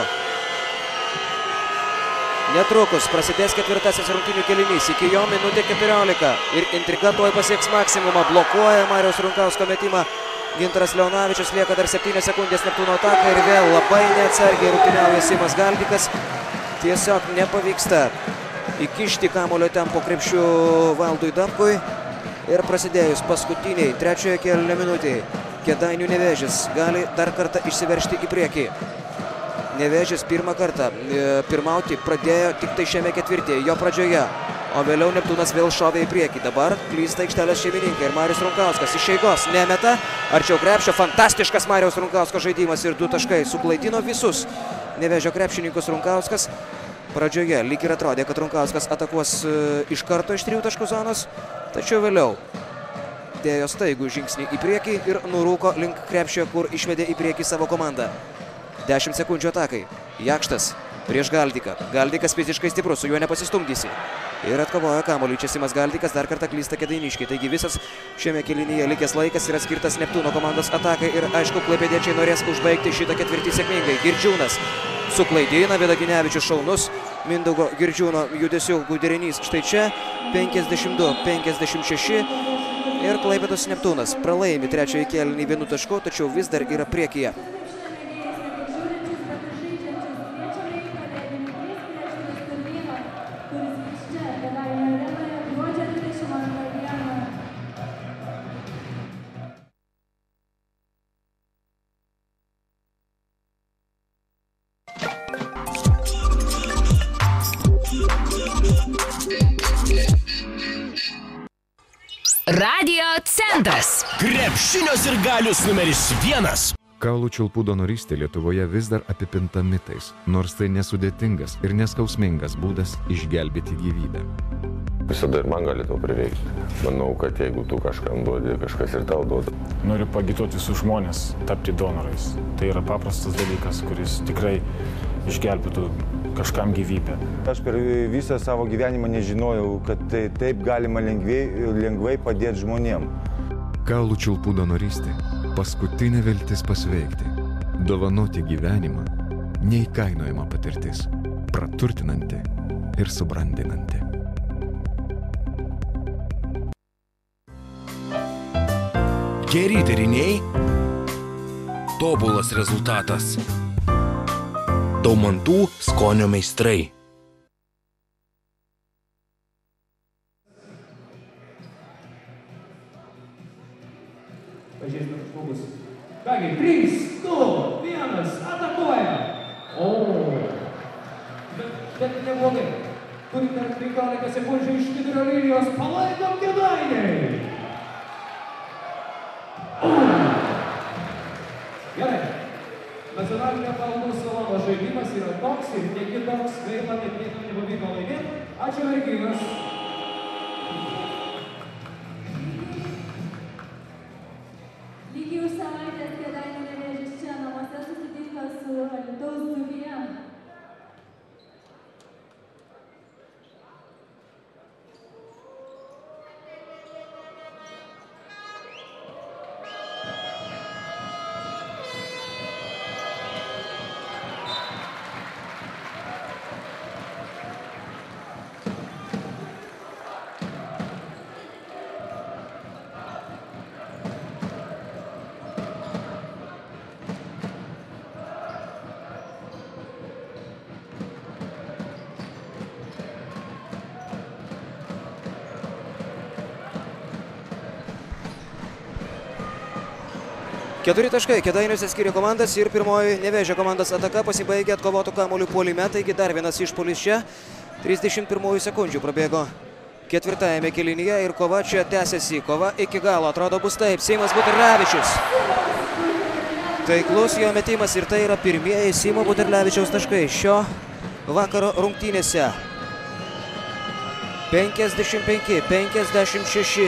Netrukus prasidės ketvirtasis rungtynių kėlinys. Iki jo minutė keturiolika. Ir intriga tuoj pasieks maksimumą. Blokuoja Mariaus Runkausko metimą Gintaras Leonavičius. Lieka dar septynios sekundės Neptūno ataką ir vėl labai neatsargiai rungtyniauja Simas Galdikas. Tiesiog nepavyksta įkišti kamuolio ten po krepšiu Valdui Dabkui. Ir prasidėjus paskutiniai trečiojo kėlinio minutėje Kėdainių Nevėžis gali dar kartą išsiveržti į priekį. Nevėžis pirmą kartą e, pirmauti pradėjo tik tai šiame ketvirtyje, jo pradžioje. O vėliau Neptūnas vėl šovė į priekį. Dabar klysta aikštelės šeimininkai ir Marius Runkauskas iš eigos nemeta. Arčiau krepšio, fantastiškas Mariaus Runkausko žaidimas ir du taškai. Suklaidino visus Nevėžio krepšininkus Runkauskas. Pradžioje lyg ir atrodė, kad Runkauskas atakuos e, iš karto iš trijų taškų zonos. Tačiau vėliau dėjo staigų žingsnį į priekį ir nurūko link krepšio, kur išvedė į priekį savo komandą. dešimt sekundžių atakai. Jakštas prieš Galdiką. Galdikas fiziškai stiprus, su juo nepasistumdysi. Ir atkovojo kamuolį čia Simas Galdikas, dar kartą klysta Kėdainiškiai. Taigi visas šiame kėlinyje likęs laikas yra skirtas Neptūno komandos atakai ir aišku, klaipėdiečiai norės užbaigti šitą ketvirtį sėkmingai. Girdžiūnas suklaidina, Vida Ginevičius šaunus. Mindaugo Girdžiūno judesių derinys štai čia. penkiasdešimt du penkiasdešimt šeši. Ir Klaipėdos Neptūnas pralaimi trečiąjį kėlinį vienu tašku, tačiau vis dar yra priekyje. Radio centras. Krepšinio sirgalius numeris vienas. Kaulų čiulpų donorystė Lietuvoje vis dar apipinta mitais, nors tai nesudėtingas ir neskausmingas būdas išgelbėti gyvybę. Visada ir man gali to prireikti. Manau, kad jeigu tu kažkam duodi, kažkas ir tau duoda. Noriu pagituoti visus žmonės tapti donorais. Tai yra paprastas dalykas, kuris tikrai išgelbėtų kažkam gyvybę. Aš per visą savo gyvenimą nežinojau, kad tai taip galima lengvai, lengvai padėti žmonėm. Kaulų čiulpų donorystė – paskutinė viltis pasveikti. Dovanoti gyvenimą – neįkainojama patirtis, praturtinanti ir subrandinanti. Geri deriniai, tobulas rezultatas. Daumantų skonio meistrai. Pažįstamas žmogus. Kągi, trys, du, vienas, atakuoja. O, bet, bet neblogai. Turime dar penkiolika sekundžių iš vidurio linijos. Palaikom Kėdainiai. Gerai. Nacionalinio kalbų salono žaidimas yra toks ir ne kitoks, gaila, bet nieko nepavyko laimėti. Ačiū merginos. Lygiai už savaitės Kėdainių Nevėžis čia namuose susitinka su Alytaus Dzūkija. Keturi taškai Kėdainiuose skiria komandas ir pirmoji Nevėžio komandos ataka pasibaigė atkovotų kamuolių puolime, taigi dar vienas išpuolis čia. trisdešimt pirmųjų sekundžių prabėgo ketvirtajame kėlinyje ir kova čia tęsiasi. Kova iki galo, atrodo bus taip. Simas Buterlevičius. Taiklus jo metimas ir tai yra pirmieji Simo Buterlevičiaus taškai šio vakaro rungtynėse. penkiasdešimt penki penkiasdešimt šeši.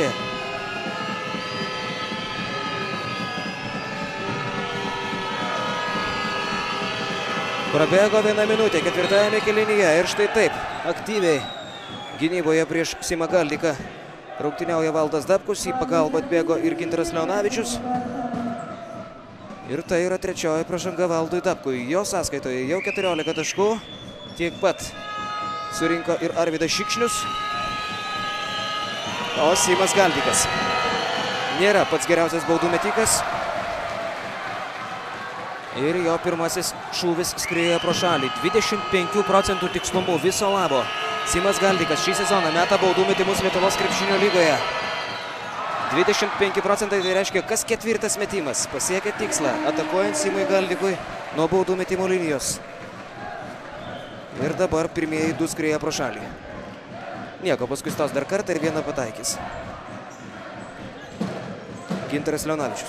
Prabėgo viena minutė ketvirtajame kėlinyje ir štai taip aktyviai gynyboje prieš Simą Galdiką rungtyniauja Valdas Dabkus, į pagalbą atbėgo ir Gintaras Leonavičius. Ir tai yra trečioji pražanga Valdui Dabkui. Jo sąskaitoje jau keturiolika taškų, tiek pat surinko ir Arvydas Šikšnius. O Simas Galdikas nėra pats geriausias baudų metikas. Ir jo pirmasis šūvis skrieja pro šalį. dvidešimt penkių procentų tikslumu viso labo. Simas Galdikas šį sezoną meta baudų metimus Lietuvos krepšinio lygoje. dvidešimt penki procentai tai reiškia, kas ketvirtas metimas pasiekia tikslą, atakuojant Simui Galdikui nuo baudų metimo linijos. Ir dabar pirmieji du skrieja pro šalį. Nieko, paskui stos dar kartą ir vieną pataikys. Gintaras Leonavičius.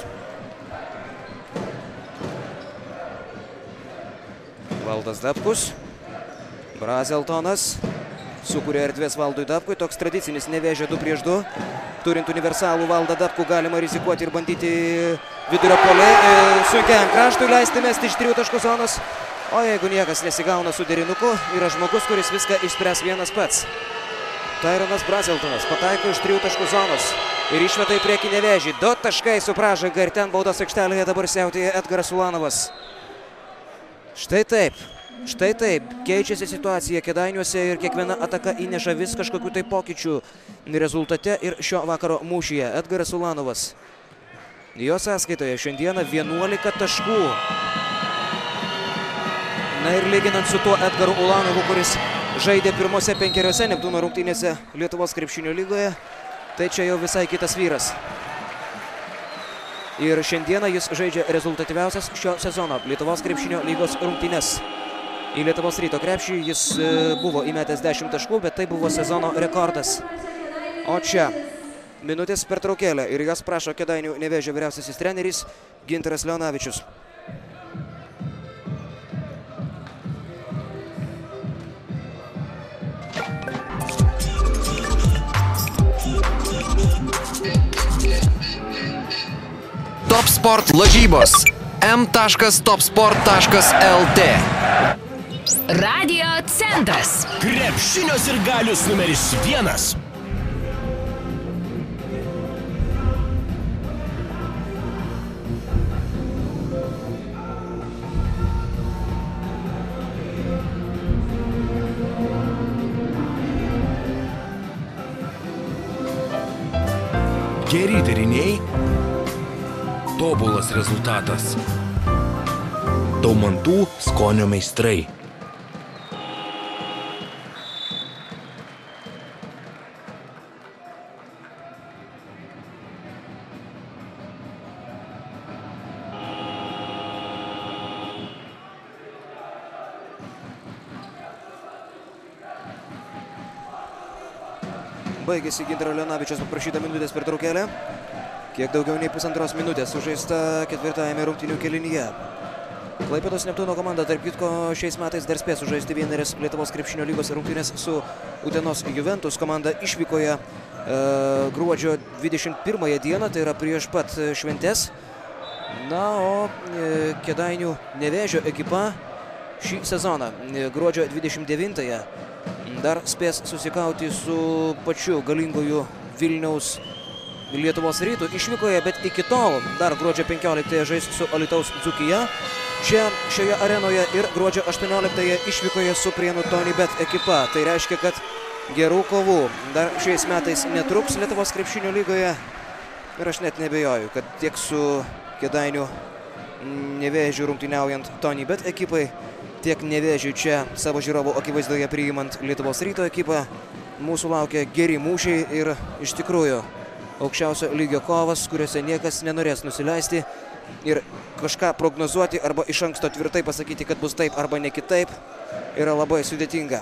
Valdas Dabkus. Brazeltonas. sukuria erdvės Valdui Dabkui. Toks tradicinis Nevėžio du prieš du. Turint universalų Valdą Dabkų galima rizikuoti ir bandyti vidurio puolė. Sunkiai ant kraštų leisti mesti iš trijų taškų zonos. O jeigu niekas nesigauna su derinuku, yra žmogus, kuris viską išspręs vienas pats. Tyronas Brazeltonas pataiko iš trijų taškų zonos ir išveda į priekį Nevėžį. Du taškai su pražanga ir ten baudos aikštelėje dabar siautėja Edgaras Ulanovas. Štai taip, štai taip, keičiasi situacija Kėdainiuose ir kiekviena ataka įneša vis kažkokių tai pokyčių rezultate ir šio vakaro mūšyje. Edgaras Ulanovas. Jo sąskaitoje šiandieną vienuolika taškų. Na ir lyginant su tuo Edgaru Ulanovu, kuris žaidė pirmose penkeriose Neptūno rungtynėse Lietuvos krepšinio lygoje, tai čia jau visai kitas vyras. Ir šiandieną jis žaidžia rezultatyviausias šio sezono Lietuvos krepšinio lygos rungtynes. Į Lietuvos Ryto krepšį jis buvo įmetęs dešimt taškų, bet tai buvo sezono rekordas. O čia minutės pertraukėlė ir jas prašo Kėdainių Nevėžio vyriausiasis treneris Gintaras Leonavičius. Top Sport lažybos. m taškas top sport taškas l t. Radio centras. Krepšinio sirgalius numeris vienas. Geri deriniai. Tobulas rezultatas. Daumantų skonio meistrai. Baigėsi Gintaro Leonavičiaus paprašyta minutės pertraukėlė. Kiek daugiau nei pusantros minutės sužaista ketvirtajame rungtynių kėlinyje. Klaipėdos Neptūno komanda, tarp kitko, šiais metais dar spės sužaisti vienerias Lietuvos krepšinio lygos rungtynės su Utenos Juventus komanda išvykoje e, gruodžio dvidešimt pirmąją dieną, tai yra prieš pat šventes. Na, o e, Kėdainių Nevėžio ekipa šį sezoną, e, gruodžio dvidešimt devintąją, dar spės susikauti su pačiu galingoju Vilniaus Lietuvos Rytu išvykoje, bet iki tol dar gruodžio penkioliktąją žais su Alytaus Dzūkija. Čia šioje arenoje ir gruodžio aštuonioliktąją išvykoje su Prienų Tonybet ekipa. Tai reiškia, kad gerų kovų dar šiais metais netruks Lietuvos krepšinio lygoje. Ir aš net nebejoju, kad tiek su Kėdainių Nevėžiu rungtyniaujant Tonybet ekipai, tiek Nevėžiu čia savo žiūrovų akivaizdoje priimant Lietuvos Ryto ekipą, mūsų laukia geri mūšiai ir iš tikrųjų aukščiausio lygio kovas, kuriuose niekas nenorės nusileisti ir kažką prognozuoti arba iš anksto tvirtai pasakyti, kad bus taip arba ne kitaip, yra labai sudėtinga.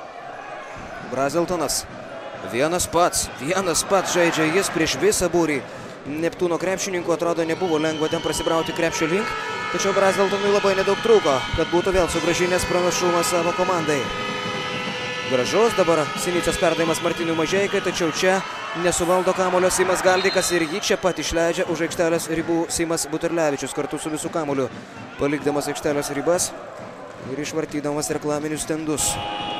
Brazeltonas vienas pats, vienas pats žaidžia jis prieš visą būrį Neptūno krepšininkų, atrodo nebuvo lengva ten prasibrauti krepšio link, tačiau Brazeltonui labai nedaug trūko, kad būtų vėl sugrąžinęs pranašumą savo komandai. Gražus dabar Sinicos perdavimas Martynui Mažeikai, tačiau čia nesuvaldo kamuolio Simas Galdikas ir jį čia pat išleidžia už aikštelės ribų Simas Buterlevičius kartu su visų kamuoliu, palikdamas aikštelės ribas ir išvartydamas reklaminius stendus.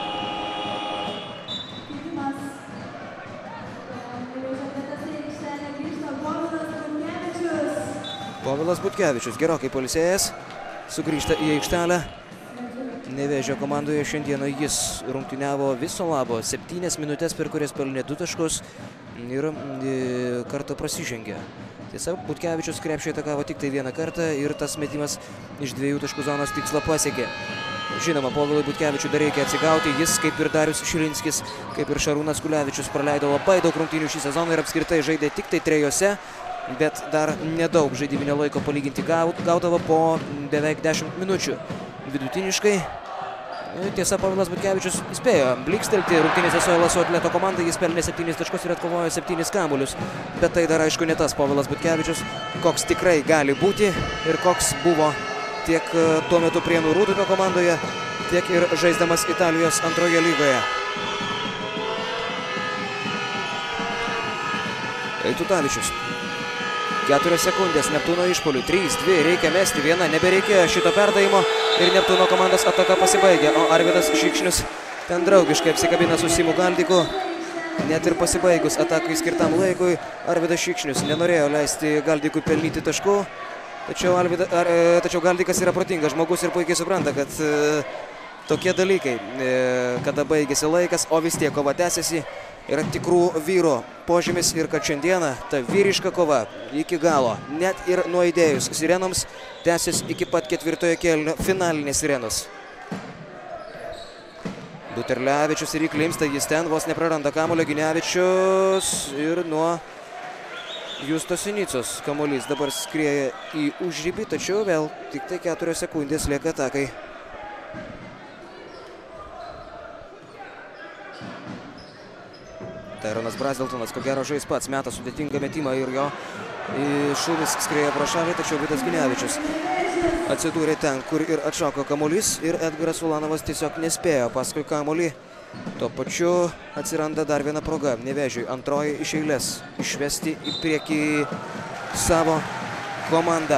Povilas Butkevičius gerokai poilsėjęs, sugrįžta į aikštelę. Nevėžio komandoje šiandieną jis rungtyniavo viso labo septynias minutės, per kurias pelnė du taškus ir e, kartą prasižengė. Tiesa, Butkevičius krepšį atakavo tik tai vieną kartą ir tas metimas iš dviejų taškų zonos tikslą pasiekė. Žinoma, Povilui Butkevičiui dar reikia atsigauti, jis kaip ir Darius Šilinskis, kaip ir Šarūnas Kulevičius praleido labai daug rungtynių šį sezoną ir apskritai žaidė tik tai trejose, bet dar nedaug žaidiminio laiko palyginti gaudavo po beveik dešimt minučių. Vidutiniškai, tiesa, Povilas Butkevičius spėjo blikstelti rungtynėse su Elaso Atleto komandai, jis pelnė septynis taškus ir atkovojo septynis kamuolius, bet tai dar aišku ne tas Povilas Butkevičius, koks tikrai gali būti ir koks buvo tiek tuo metu Prienų Rūdupio komandoje, tiek ir žaisdamas Italijos antroje lygoje. Eitutavičius. Keturios sekundės Neptūno išpuoliui. Trys, dvi, reikia mesti. Viena, nebereikėjo šito perdavimo. Ir Neptūno komandos ataka pasibaigė. O Arvydas Šikšnius ten draugiškai apsikabina su Simu Galdiku. Net ir pasibaigus atakai skirtam laikui, Arvydas Šikšnius nenorėjo leisti Galdikui pelnyti taškų. Tačiau, Alvyda, ar, tačiau Galdikas yra protingas žmogus ir puikiai supranta, kad e, tokie dalykai, e, kada baigėsi laikas, o vis tiek kova tęsiasi, yra tikrų vyro požymis ir kad šiandieną ta vyriška kova iki galo, net ir nuaidėjus sirenoms, tęsis iki pat ketvirtojo kėlinio finalinės sirenos. Buterlevičius ir įklimsta, jis ten vos nepraranda kamuolio. Ginevičius ir nuo Justo Sinicos kamuolys dabar skrieja į užribį, tačiau vėl tik tai keturios sekundės lieka atakai. Tyronas Brazeltonas, ko gero žais pats, meta sudėtingą metimą ir jo šūvis skrieja pro šalį, tačiau Vidas Ginevičius atsidūrė ten, kur ir atšoko kamuolys ir Edgaras Ulanovas tiesiog nespėjo paskui kamuolį. Tuo pačiu atsiranda dar viena proga Nevėžiui, antroji iš eilės, išvesti į priekį savo komandą.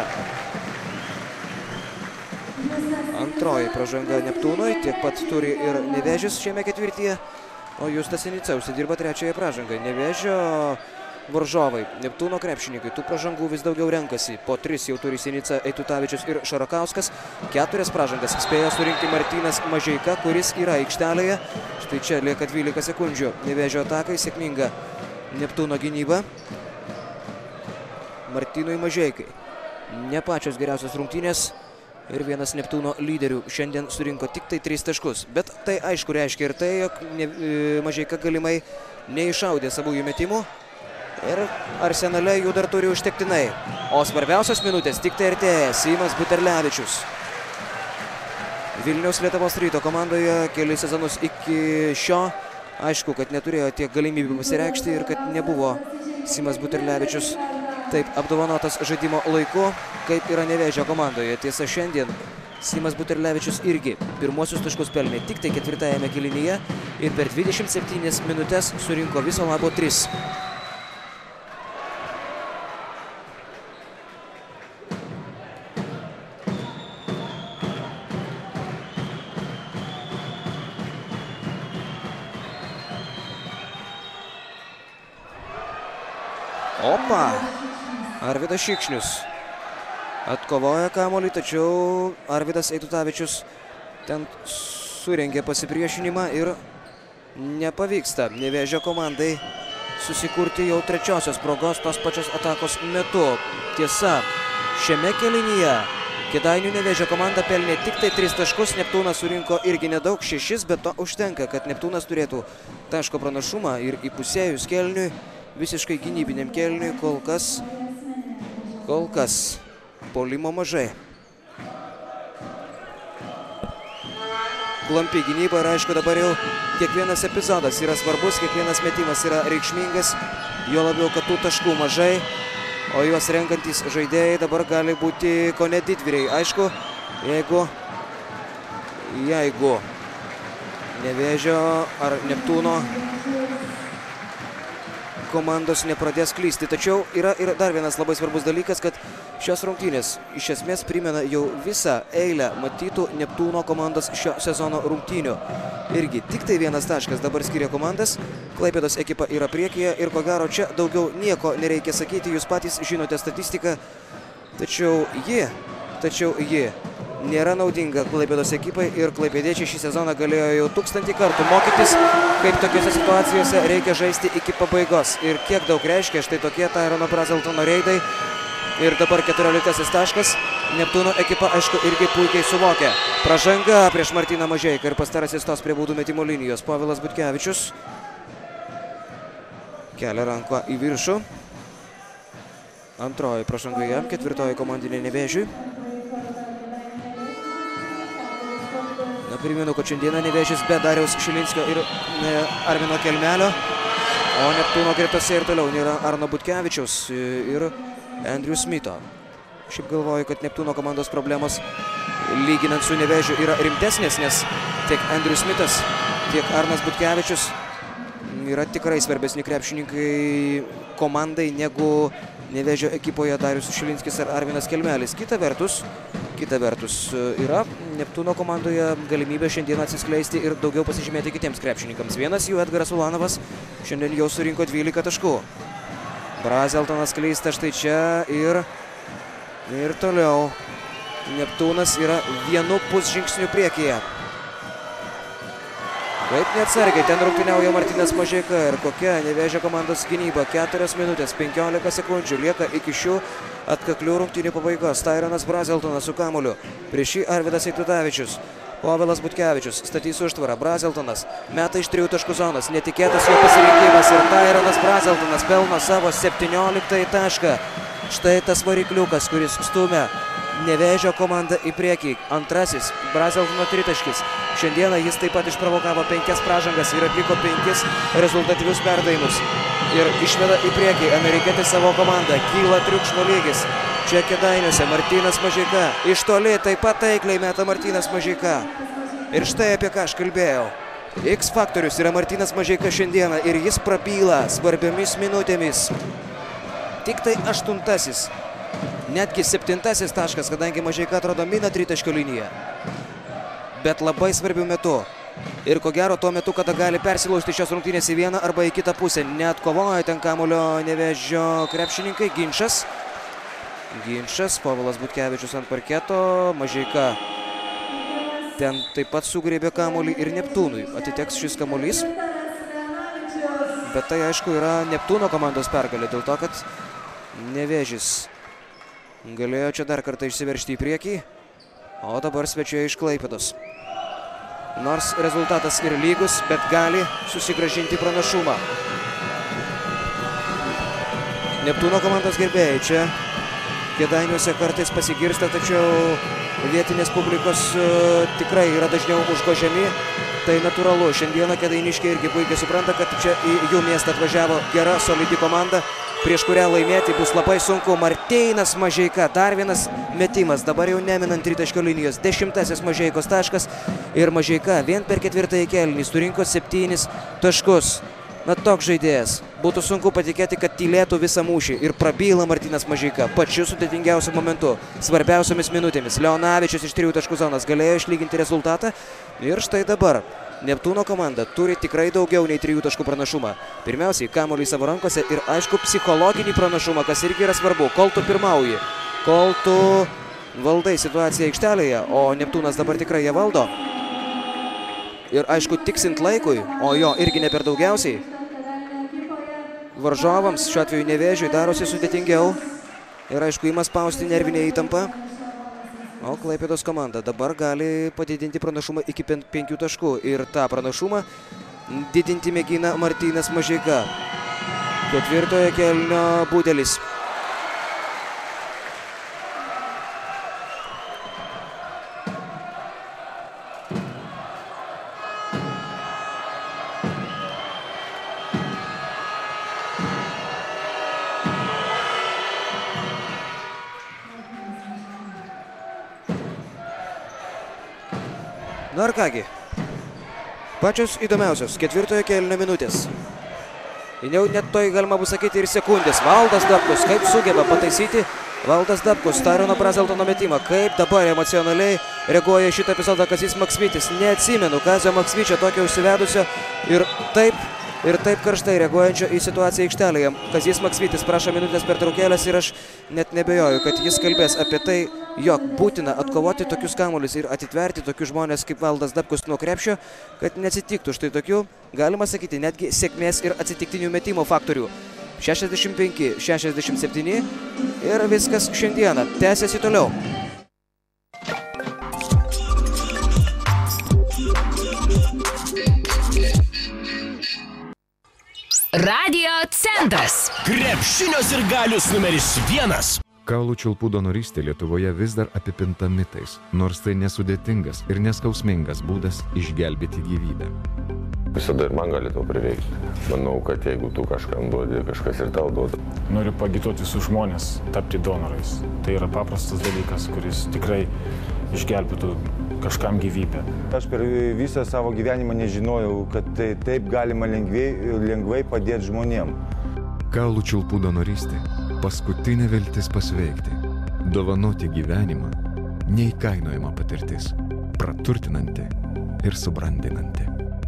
Antroji pražanga Neptūnui, tiek pat turi ir Nevėžis šiame ketvirtyje, o Justas Sinica užsidirba trečiąją pražangą. Nevėžio varžovai, Neptūno krepšininkai, tų pražangų vis daugiau renkasi. Po tris jau turi Sinica, Eitutavičius ir Šarakauskas. Keturias pražangas spėjo surinkti Martynas Mažeika, kuris yra aikštelėje. Štai čia lieka dvylika sekundžių. Nevėžio atakai, sėkminga Neptūno gynyba. Martynui Mažeikai. Ne pačios geriausios rungtynės. Ir vienas Neptūno lyderių šiandien surinko tik tai tris taškus. Bet tai aišku reiškia ir tai, jog Mažeika galimai neišaudė savųjų metimų. Ir arsenale jų dar turi užtektinai. O svarbiausios minutės tik tai artėja. Simas Buterlevičius. Vilniaus Lietuvos Ryto komandoje keli sezonus iki šio. Aišku, kad neturėjo tiek galimybių pasireikšti ir kad nebuvo Simas Buterlevičius taip apdovanotas žaidimo laiku, kaip yra Nevėžio komandoje. Tiesa, šiandien Simas Buterlevičius irgi pirmuosius taškus pelnė tik tai ketvirtajame kėlinyje ir per dvidešimt septynias minutes surinko viso labo tris. Opa! Arvydas Šikšnius atkovoja kamuolį, tačiau Arvydas Eitutavičius ten surengė pasipriešinimą ir nepavyksta Nevėžio komandai susikurti jau trečiosios progos tos pačios atakos metu. Tiesa, šiame kėlinyje Kėdainių Nevėžio komanda pelnė tik tai tris taškus, Neptūnas surinko irgi nedaug, šešis, bet to užtenka, kad Neptūnas turėtų taško pranašumą ir įpusėjus kėliniui, visiškai gynybiniam kėliniui, kol kas, kol kas puolimo mažai. Klampi gynyba ir aišku dabar jau kiekvienas epizodas yra svarbus, kiekvienas metimas yra reikšmingas, jo labiau, kad tų taškų mažai, o juos renkantys žaidėjai dabar gali būti kone didvyriai. Aišku, jeigu, jeigu Nevėžio ar Neptūno komandos nepradės klysti. Tačiau yra ir dar vienas labai svarbus dalykas, kad šios rungtynės iš esmės primena jau visą eilę matytų Neptūno komandos šio sezono rungtynių. Irgi tik tai vienas taškas dabar skiria komandas. Klaipėdos ekipa yra priekyje ir ko gero čia daugiau nieko nereikia sakyti. Jūs patys žinote statistiką. Tačiau ji, tačiau ji nėra naudinga Klaipėdos ekipai ir klaipėdiečiai šį sezoną galėjo jau tūkstantį kartų mokytis, kaip tokiose situacijose reikia žaisti iki pabaigos. Ir kiek daug reiškia štai tokie Tyrono Brazeltono reidai. Ir dabar keturioliktasis taškas. Neptūno ekipa, aišku, irgi puikiai suvokia. Pražanga prieš Martyną Mažeiką ir pastarasis tos prie baudų metimo linijos. Povilas Butkevičius kelia ranką į viršų. Antroji pražanga jam, ketvirtoji komandinė Nevėžiui. Na, primenu, kad šiandieną Nevėžis be Dariaus Šilinskio ir ne, Armino Kelmelio, o Neptūno gretose ir toliau nėra Arno Butkevičiaus ir Andrew Smito. Šiaip galvoju, kad Neptūno komandos problemos lyginant su Nevėžiu yra rimtesnės, nes tiek Andrew Smithas, tiek Arnas Butkevičius yra tikrai svarbesni krepšininkai komandai negu Nevėžio ekipoje Darius Šilinskis ar Arminas Kelmelis. Kita vertus, kita vertus yra Neptūno komandoje galimybė šiandien atsiskleisti ir daugiau pasižymėti kitiems krepšininkams. Vienas jų Edgaras Ulanovas šiandien jau surinko dvylika taškų. Brazeltonas klysta štai čia ir, ir toliau. Neptūnas yra vienu pusžingsniu priekyje. Kaip neatsargiai ten rungtyniauja Martynas Mažeika ir kokia Nevėžio komandos gynyba. keturios minutės penkiolika sekundžių lieka iki šių atkaklių rungtynių pabaigos. Tyronas Brazeltonas su kamuoliu. Prieš jį Arvydas Eitutavičius. Povilas Butkevičius statys užtvarą. Brazeltonas meta iš trijų taškų zonos. Netikėtas jo pasirinkimas ir Tyronas Brazeltonas pelno savo septynioliktąjį tašką. Štai tas varikliukas, kuris stumia Nevėžio komanda į priekį. Antrasis Brazeltono tritaškis. Šiandieną jis taip pat išprovokavo penkias pražangas ir atliko penkis rezultatyvius perdavimus. Ir išveda į priekį amerikietį savo komandą. Kyla triukšmo lygis. Čia Kėdainiuose Martynas Mažeika. Iš toli taip pat taikliai meta Martynas Mažeika. Ir štai apie ką aš kalbėjau. X faktorius yra Martynas Mažeika šiandieną ir jis prapyla svarbiomis minutėmis. Tik tai aštuntasis. Netgi septintasis taškas, kadangi Mažeika atrodo mina tritaškio liniją. Bet labai svarbių metu. Ir ko gero tuo metu, kada gali persilaužti šios rungtynės į vieną arba į kitą pusę. Net kovoja ten kamuolio Nevėžio krepšininkai. Ginčas. Ginčas. Povilas Butkevičius ant parketo. Mažeika ten taip pat sugriebė kamuolį ir Neptūnui atiteks šis kamuolys. Bet tai aišku yra Neptūno komandos pergalė. Dėl to, kad Nevėžis galėjo čia dar kartą išsiveržti į priekį, o dabar svečiai iš Klaipėdos. Nors rezultatas ir lygus, bet gali susigrąžinti pranašumą. Neptūno komandos gerbėjai čia Kėdainiuose kartais pasigirsta, tačiau vietinės publikos uh, tikrai yra dažniau užgožiami. Tai natūralu. Šiandieną kėdainiškiai irgi puikiai supranta, kad čia į jų miestą atvažiavo gera, solidi komanda, prieš kurią laimėti bus labai sunku. Martynas Mažeika, dar vienas metimas, dabar jau neminant tritaškio linijos. Dešimtasis Mažeikos taškas ir Mažeika vien per ketvirtąjį kėlinį surinko septynis taškus. Na, toks žaidėjas. Būtų sunku patikėti, kad tylėtų visą mūšį ir prabyla Martynas Mažeika pačiu sudėtingiausiu momentu, svarbiausiomis minutėmis. Leonavičius iš trijų taškų zonos galėjo išlyginti rezultatą ir štai dabar Neptūno komanda turi tikrai daugiau nei trijų taškų pranašumą. Pirmiausiai, kamuolį savo rankose ir aišku psichologinį pranašumą, kas irgi yra svarbu. Kol tu pirmauji, kol tu valdai situaciją aikštelėje, o Neptūnas dabar tikrai ją valdo. Ir aišku, tiksint laikui, o jo irgi ne per daugiausiai, varžovams, šiuo atveju Nevėžiui, darosi sudėtingiau. Ir aišku, ima spausti nervinę įtampą. O Klaipėdos komanda dabar gali padidinti pranašumą iki penkių taškų. Ir tą pranašumą didinti mėgina Martynas Mažeika. Ketvirtojo kėlinio budelis. Na ir kągi, pačios įdomiausios ketvirtojo kėlinio minutės. Jau net toj galima bus sakyti ir sekundės. Valdas Dabkus, kaip sugeba pataisyti Valdas Dabkus Tyrono Brazeltono metimą. Kaip dabar emocionaliai reaguoja šitą epizodą Kazys Maksvytis. Neatsimenu Kazio Maksvyčio tokio užsivedusio ir taip, ir taip karštai reaguojančio į situaciją aikštelėje. Kazys Maksvytis prašo minutės pertraukėlės ir aš net nebejoju, kad jis kalbės apie tai, jog būtina atkovoti tokius kamuolius ir atitverti tokius žmonės kaip Valdas Dabkus nuo krepšio, kad neatsitiktų štai tokių, galima sakyti, netgi sėkmės ir atsitiktinių metimo faktorių. šešiasdešimt penki šešiasdešimt septyni ir viskas šiandieną tęsiasi toliau. Radio centras. Krepšinio sirgalius numeris vienas. Kaulų čiulpų donorystė Lietuvoje vis dar apipinta mitais, nors tai nesudėtingas ir neskausmingas būdas išgelbėti gyvybę. Visada ir man gali to prireikti. Manau, kad jeigu tu kažkam duodi, kažkas ir tau duoda. Noriu pagituoti visus žmonės tapti donorais. Tai yra paprastas dalykas, kuris tikrai išgelbėtų kažkam gyvybę. Aš per visą savo gyvenimą nežinojau, kad tai, taip galima lengvai, lengvai padėti žmonėm. Kaulų čiulpų donorystė – paskutinė viltis pasveikti. Dovanoti gyvenimą – neįkainojama patirtis, praturtinanti ir subrandinanti.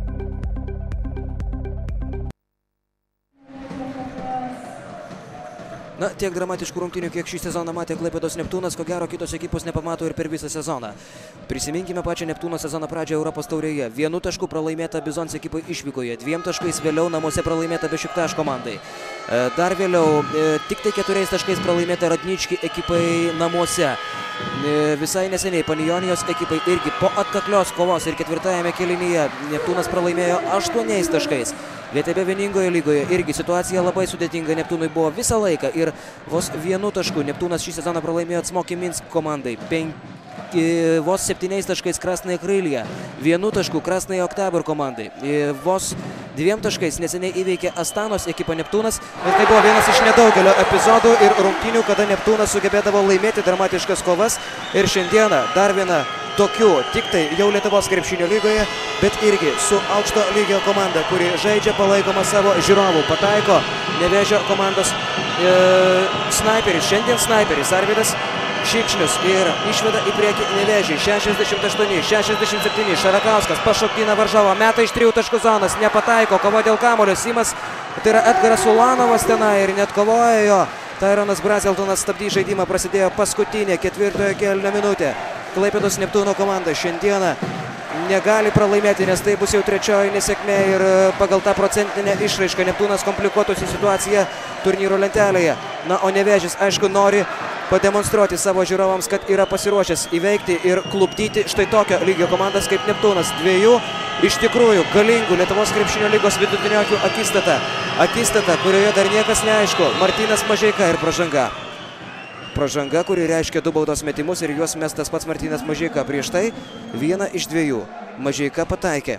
Na, tiek dramatiškų rungtynių, kiek šį sezoną matė Klaipėdos Neptūnas, ko gero kitos ekipos nepamato ir per visą sezoną. Prisiminkime pačią Neptūno sezono pradžią Europos taurėje. Vienu tašku pralaimėta Bizons ekipai išvykoje, dviem taškais vėliau namuose pralaimėta Bešiktaš komandai. Dar vėliau tik tai keturiais taškais pralaimėta Radnički ekipai namuose. Visai neseniai Panijonijos ekipai irgi po atkaklios kovos ir ketvirtajame kėlinyje Neptūnas pralaimėjo aštuoniais taškais. V T B vieningoje lygoje irgi situacija labai sudėtinga Neptūnui buvo visą laiką ir vos vienu tašku Neptūnas šį sezoną pralaimėjo Cmoki Minsk komandai. Penki, vos septyniais taškais Krasnaja Krylia, vienu tašku Krasnaja Oktabr komandai. Vos dviem taškais neseniai įveikė Astanos ekipą Neptūnas. Ir tai buvo vienas iš nedaugelio epizodų ir rungtynių, kada Neptūnas sugebėdavo laimėti dramatiškas kovas. Ir šiandieną dar viena tokių, tik tai jau Lietuvos krepšinio lygoje, bet irgi su aukšto lygio komanda, kuri žaidžia palaikoma savo žiūrovų. Pataiko Nevėžio komandos e, snaiperis, šiandien snaiperis Arvydas Šikšnius ir išveda į priekį Nevėžį. šešiasdešimt aštuoni šešiasdešimt septyni, Šarakauskas pašokdina varžovą, meta iš trijų taškų zonos, nepataiko, kova dėl kamuolio, Simas, tai yra Edgaras Ulanovas tenai ir net kovojo jo. Tyronas Brazeltonas stabdys žaidimą, prasidėjo paskutinė ketvirtojo kėlinio minutė. Klaipėdos Neptūno komanda šiandieną negali pralaimėti, nes tai bus jau trečioji nesėkmė ir pagal tą procentinę išraišką Neptūnas komplikuotųsi situaciją turnyro lentelėje. Na, o Nevėžis, aišku, nori pademonstruoti savo žiūrovams, kad yra pasiruošęs įveikti ir klupdyti štai tokio lygio komandas kaip Neptūnas. Dviejų iš tikrųjų galingų Lietuvos krepšinio lygos vidutiniokių akistata. Akistata, kurioje dar niekas neaišku. Martynas Mažeika ir pražanga. Pražanga, kuri reiškia du baudos metimus ir juos mes tas pats Martynas Mažeika. Prieš tai vieną iš dviejų. Mažeika pataikė.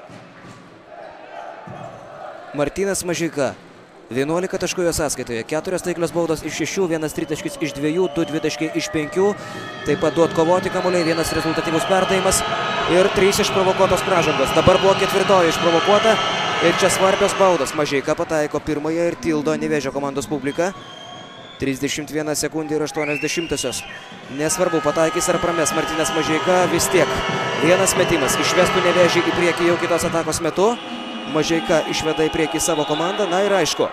Martynas Mažeika. vienuolika taškų jo sąskaitoje. Keturios taiklios baudos iš šešių, vienas tritaškis iš dviejų, du dvitaškiai iš penkių. Taip pat du atkovoti kamuoliai, vienas rezultatyvus perdavimas ir trys išprovokuotos pražangos. Dabar buvo ketvirtoji išprovokuota ir čia svarbios baudos. Mažeika pataiko pirmąją ir tildo Nevėžio komandos publiką. trisdešimt viena sekundė ir aštuonios dešimtosios. Nesvarbu, pataikys ar prames Martynas Mažeika, vis tiek vienas metimas išvestų Nevėžį į priekį jau kitos atakos metu. Mažeika išveda į priekį savo komandą. Na ir aišku,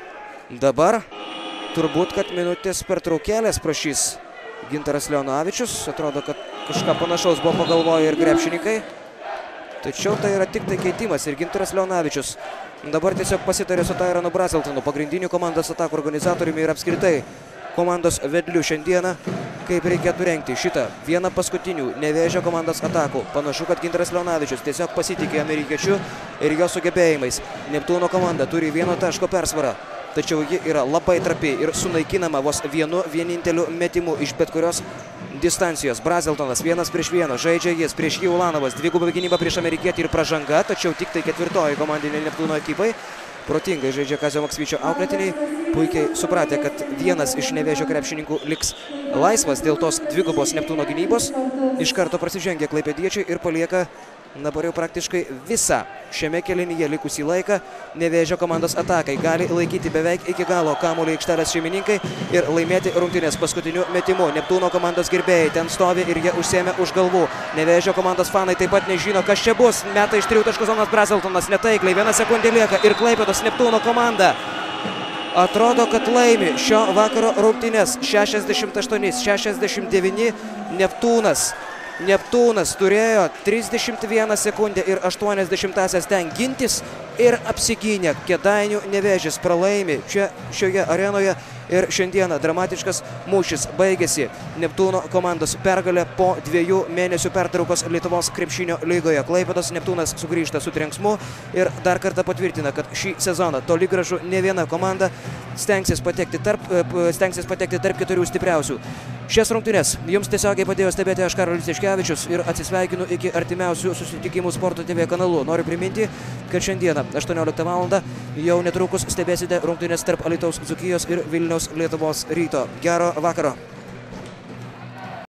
dabar turbūt, kad minutės pertraukėlės prašys Gintaras Leonavičius. Atrodo, kad kažką panašaus buvo pagalvoję ir krepšininkai. Tačiau tai yra tik tai keitimas ir Gintaras Leonavičius dabar tiesiog pasitarė su Tyronu Brazeltonu, pagrindiniu komandos atakų organizatoriumi ir apskritai komandos vedliu šiandieną, kaip reikėtų rengti šitą vieną paskutinių Nevėžio komandos atakų. Panašu, kad Gintaras Leonavičius tiesiog pasitikė amerikiečiu ir jo sugebėjimais. Neptūno komanda turi vieno taško persvarą, tačiau ji yra labai trapi ir sunaikinama vos vienu vieninteliu metimu iš bet kurios distancijos. Brazeltonas vienas prieš vieną, žaidžia jis, prieš jį Ulanovas, dviguba gynyba prieš amerikietį ir pražanga, tačiau tik tai ketvirtoji komandinė Neptūno ekipai. Protingai žaidžia Kazio Maksvyčio auklėtiniai, puikiai supratę, kad vienas iš Nevėžio krepšininkų liks laisvas dėl tos dvigubos Neptūno gynybos. Iš karto prasižengia klaipėdiečiai ir palieka dabar jau praktiškai visą šiame kėlinyje likusį laiką Nevėžio komandos atakai. Gali laikyti beveik iki galo kamuolį aikštelės šeimininkai ir laimėti rungtynės paskutiniu metimu. Neptūno komandos gerbėjai ten stovi ir jie užsiėmė už galvų. Nevėžio komandos fanai taip pat nežino, kas čia bus. Meta iš trijų taškų zonos Brazeltonas netaikliai. Viena sekundė lieka ir Klaipėdos Neptūno komanda atrodo, kad laimi šio vakaro rungtynės. šešiasdešimt aštuoni šešiasdešimt devyni Neptūnas. Neptūnas turėjo trisdešimt vieną sekundę ir aštuonias dešimtąsias ten gintis ir apsigynė. Kėdainių Nevėžis pralaimi čia šioje arenoje ir šiandieną dramatiškas mūšis baigėsi Neptūno komandos pergalė po dviejų mėnesių pertraukos Lietuvos krepšinio lygoje. Klaipėdos Neptūnas sugrįžta su trenksmu ir dar kartą patvirtina, kad šį sezoną toli gražu ne viena komanda stengsis patekti tarp, stengsis patekti tarp keturių stipriausių Šias rungtynes jums tiesiogiai padėjo stebėti aš Karolis Tiškevičius ir atsisveikinu iki artimiausių susitikimų Sporto T V kanalu. Noriu priminti, kad šiandieną aštuonioliktą valandą jau netrukus stebėsite rungtynes tarp Alytaus Dzūkijos ir Vilniaus Lietuvos Ryto. Gero vakaro.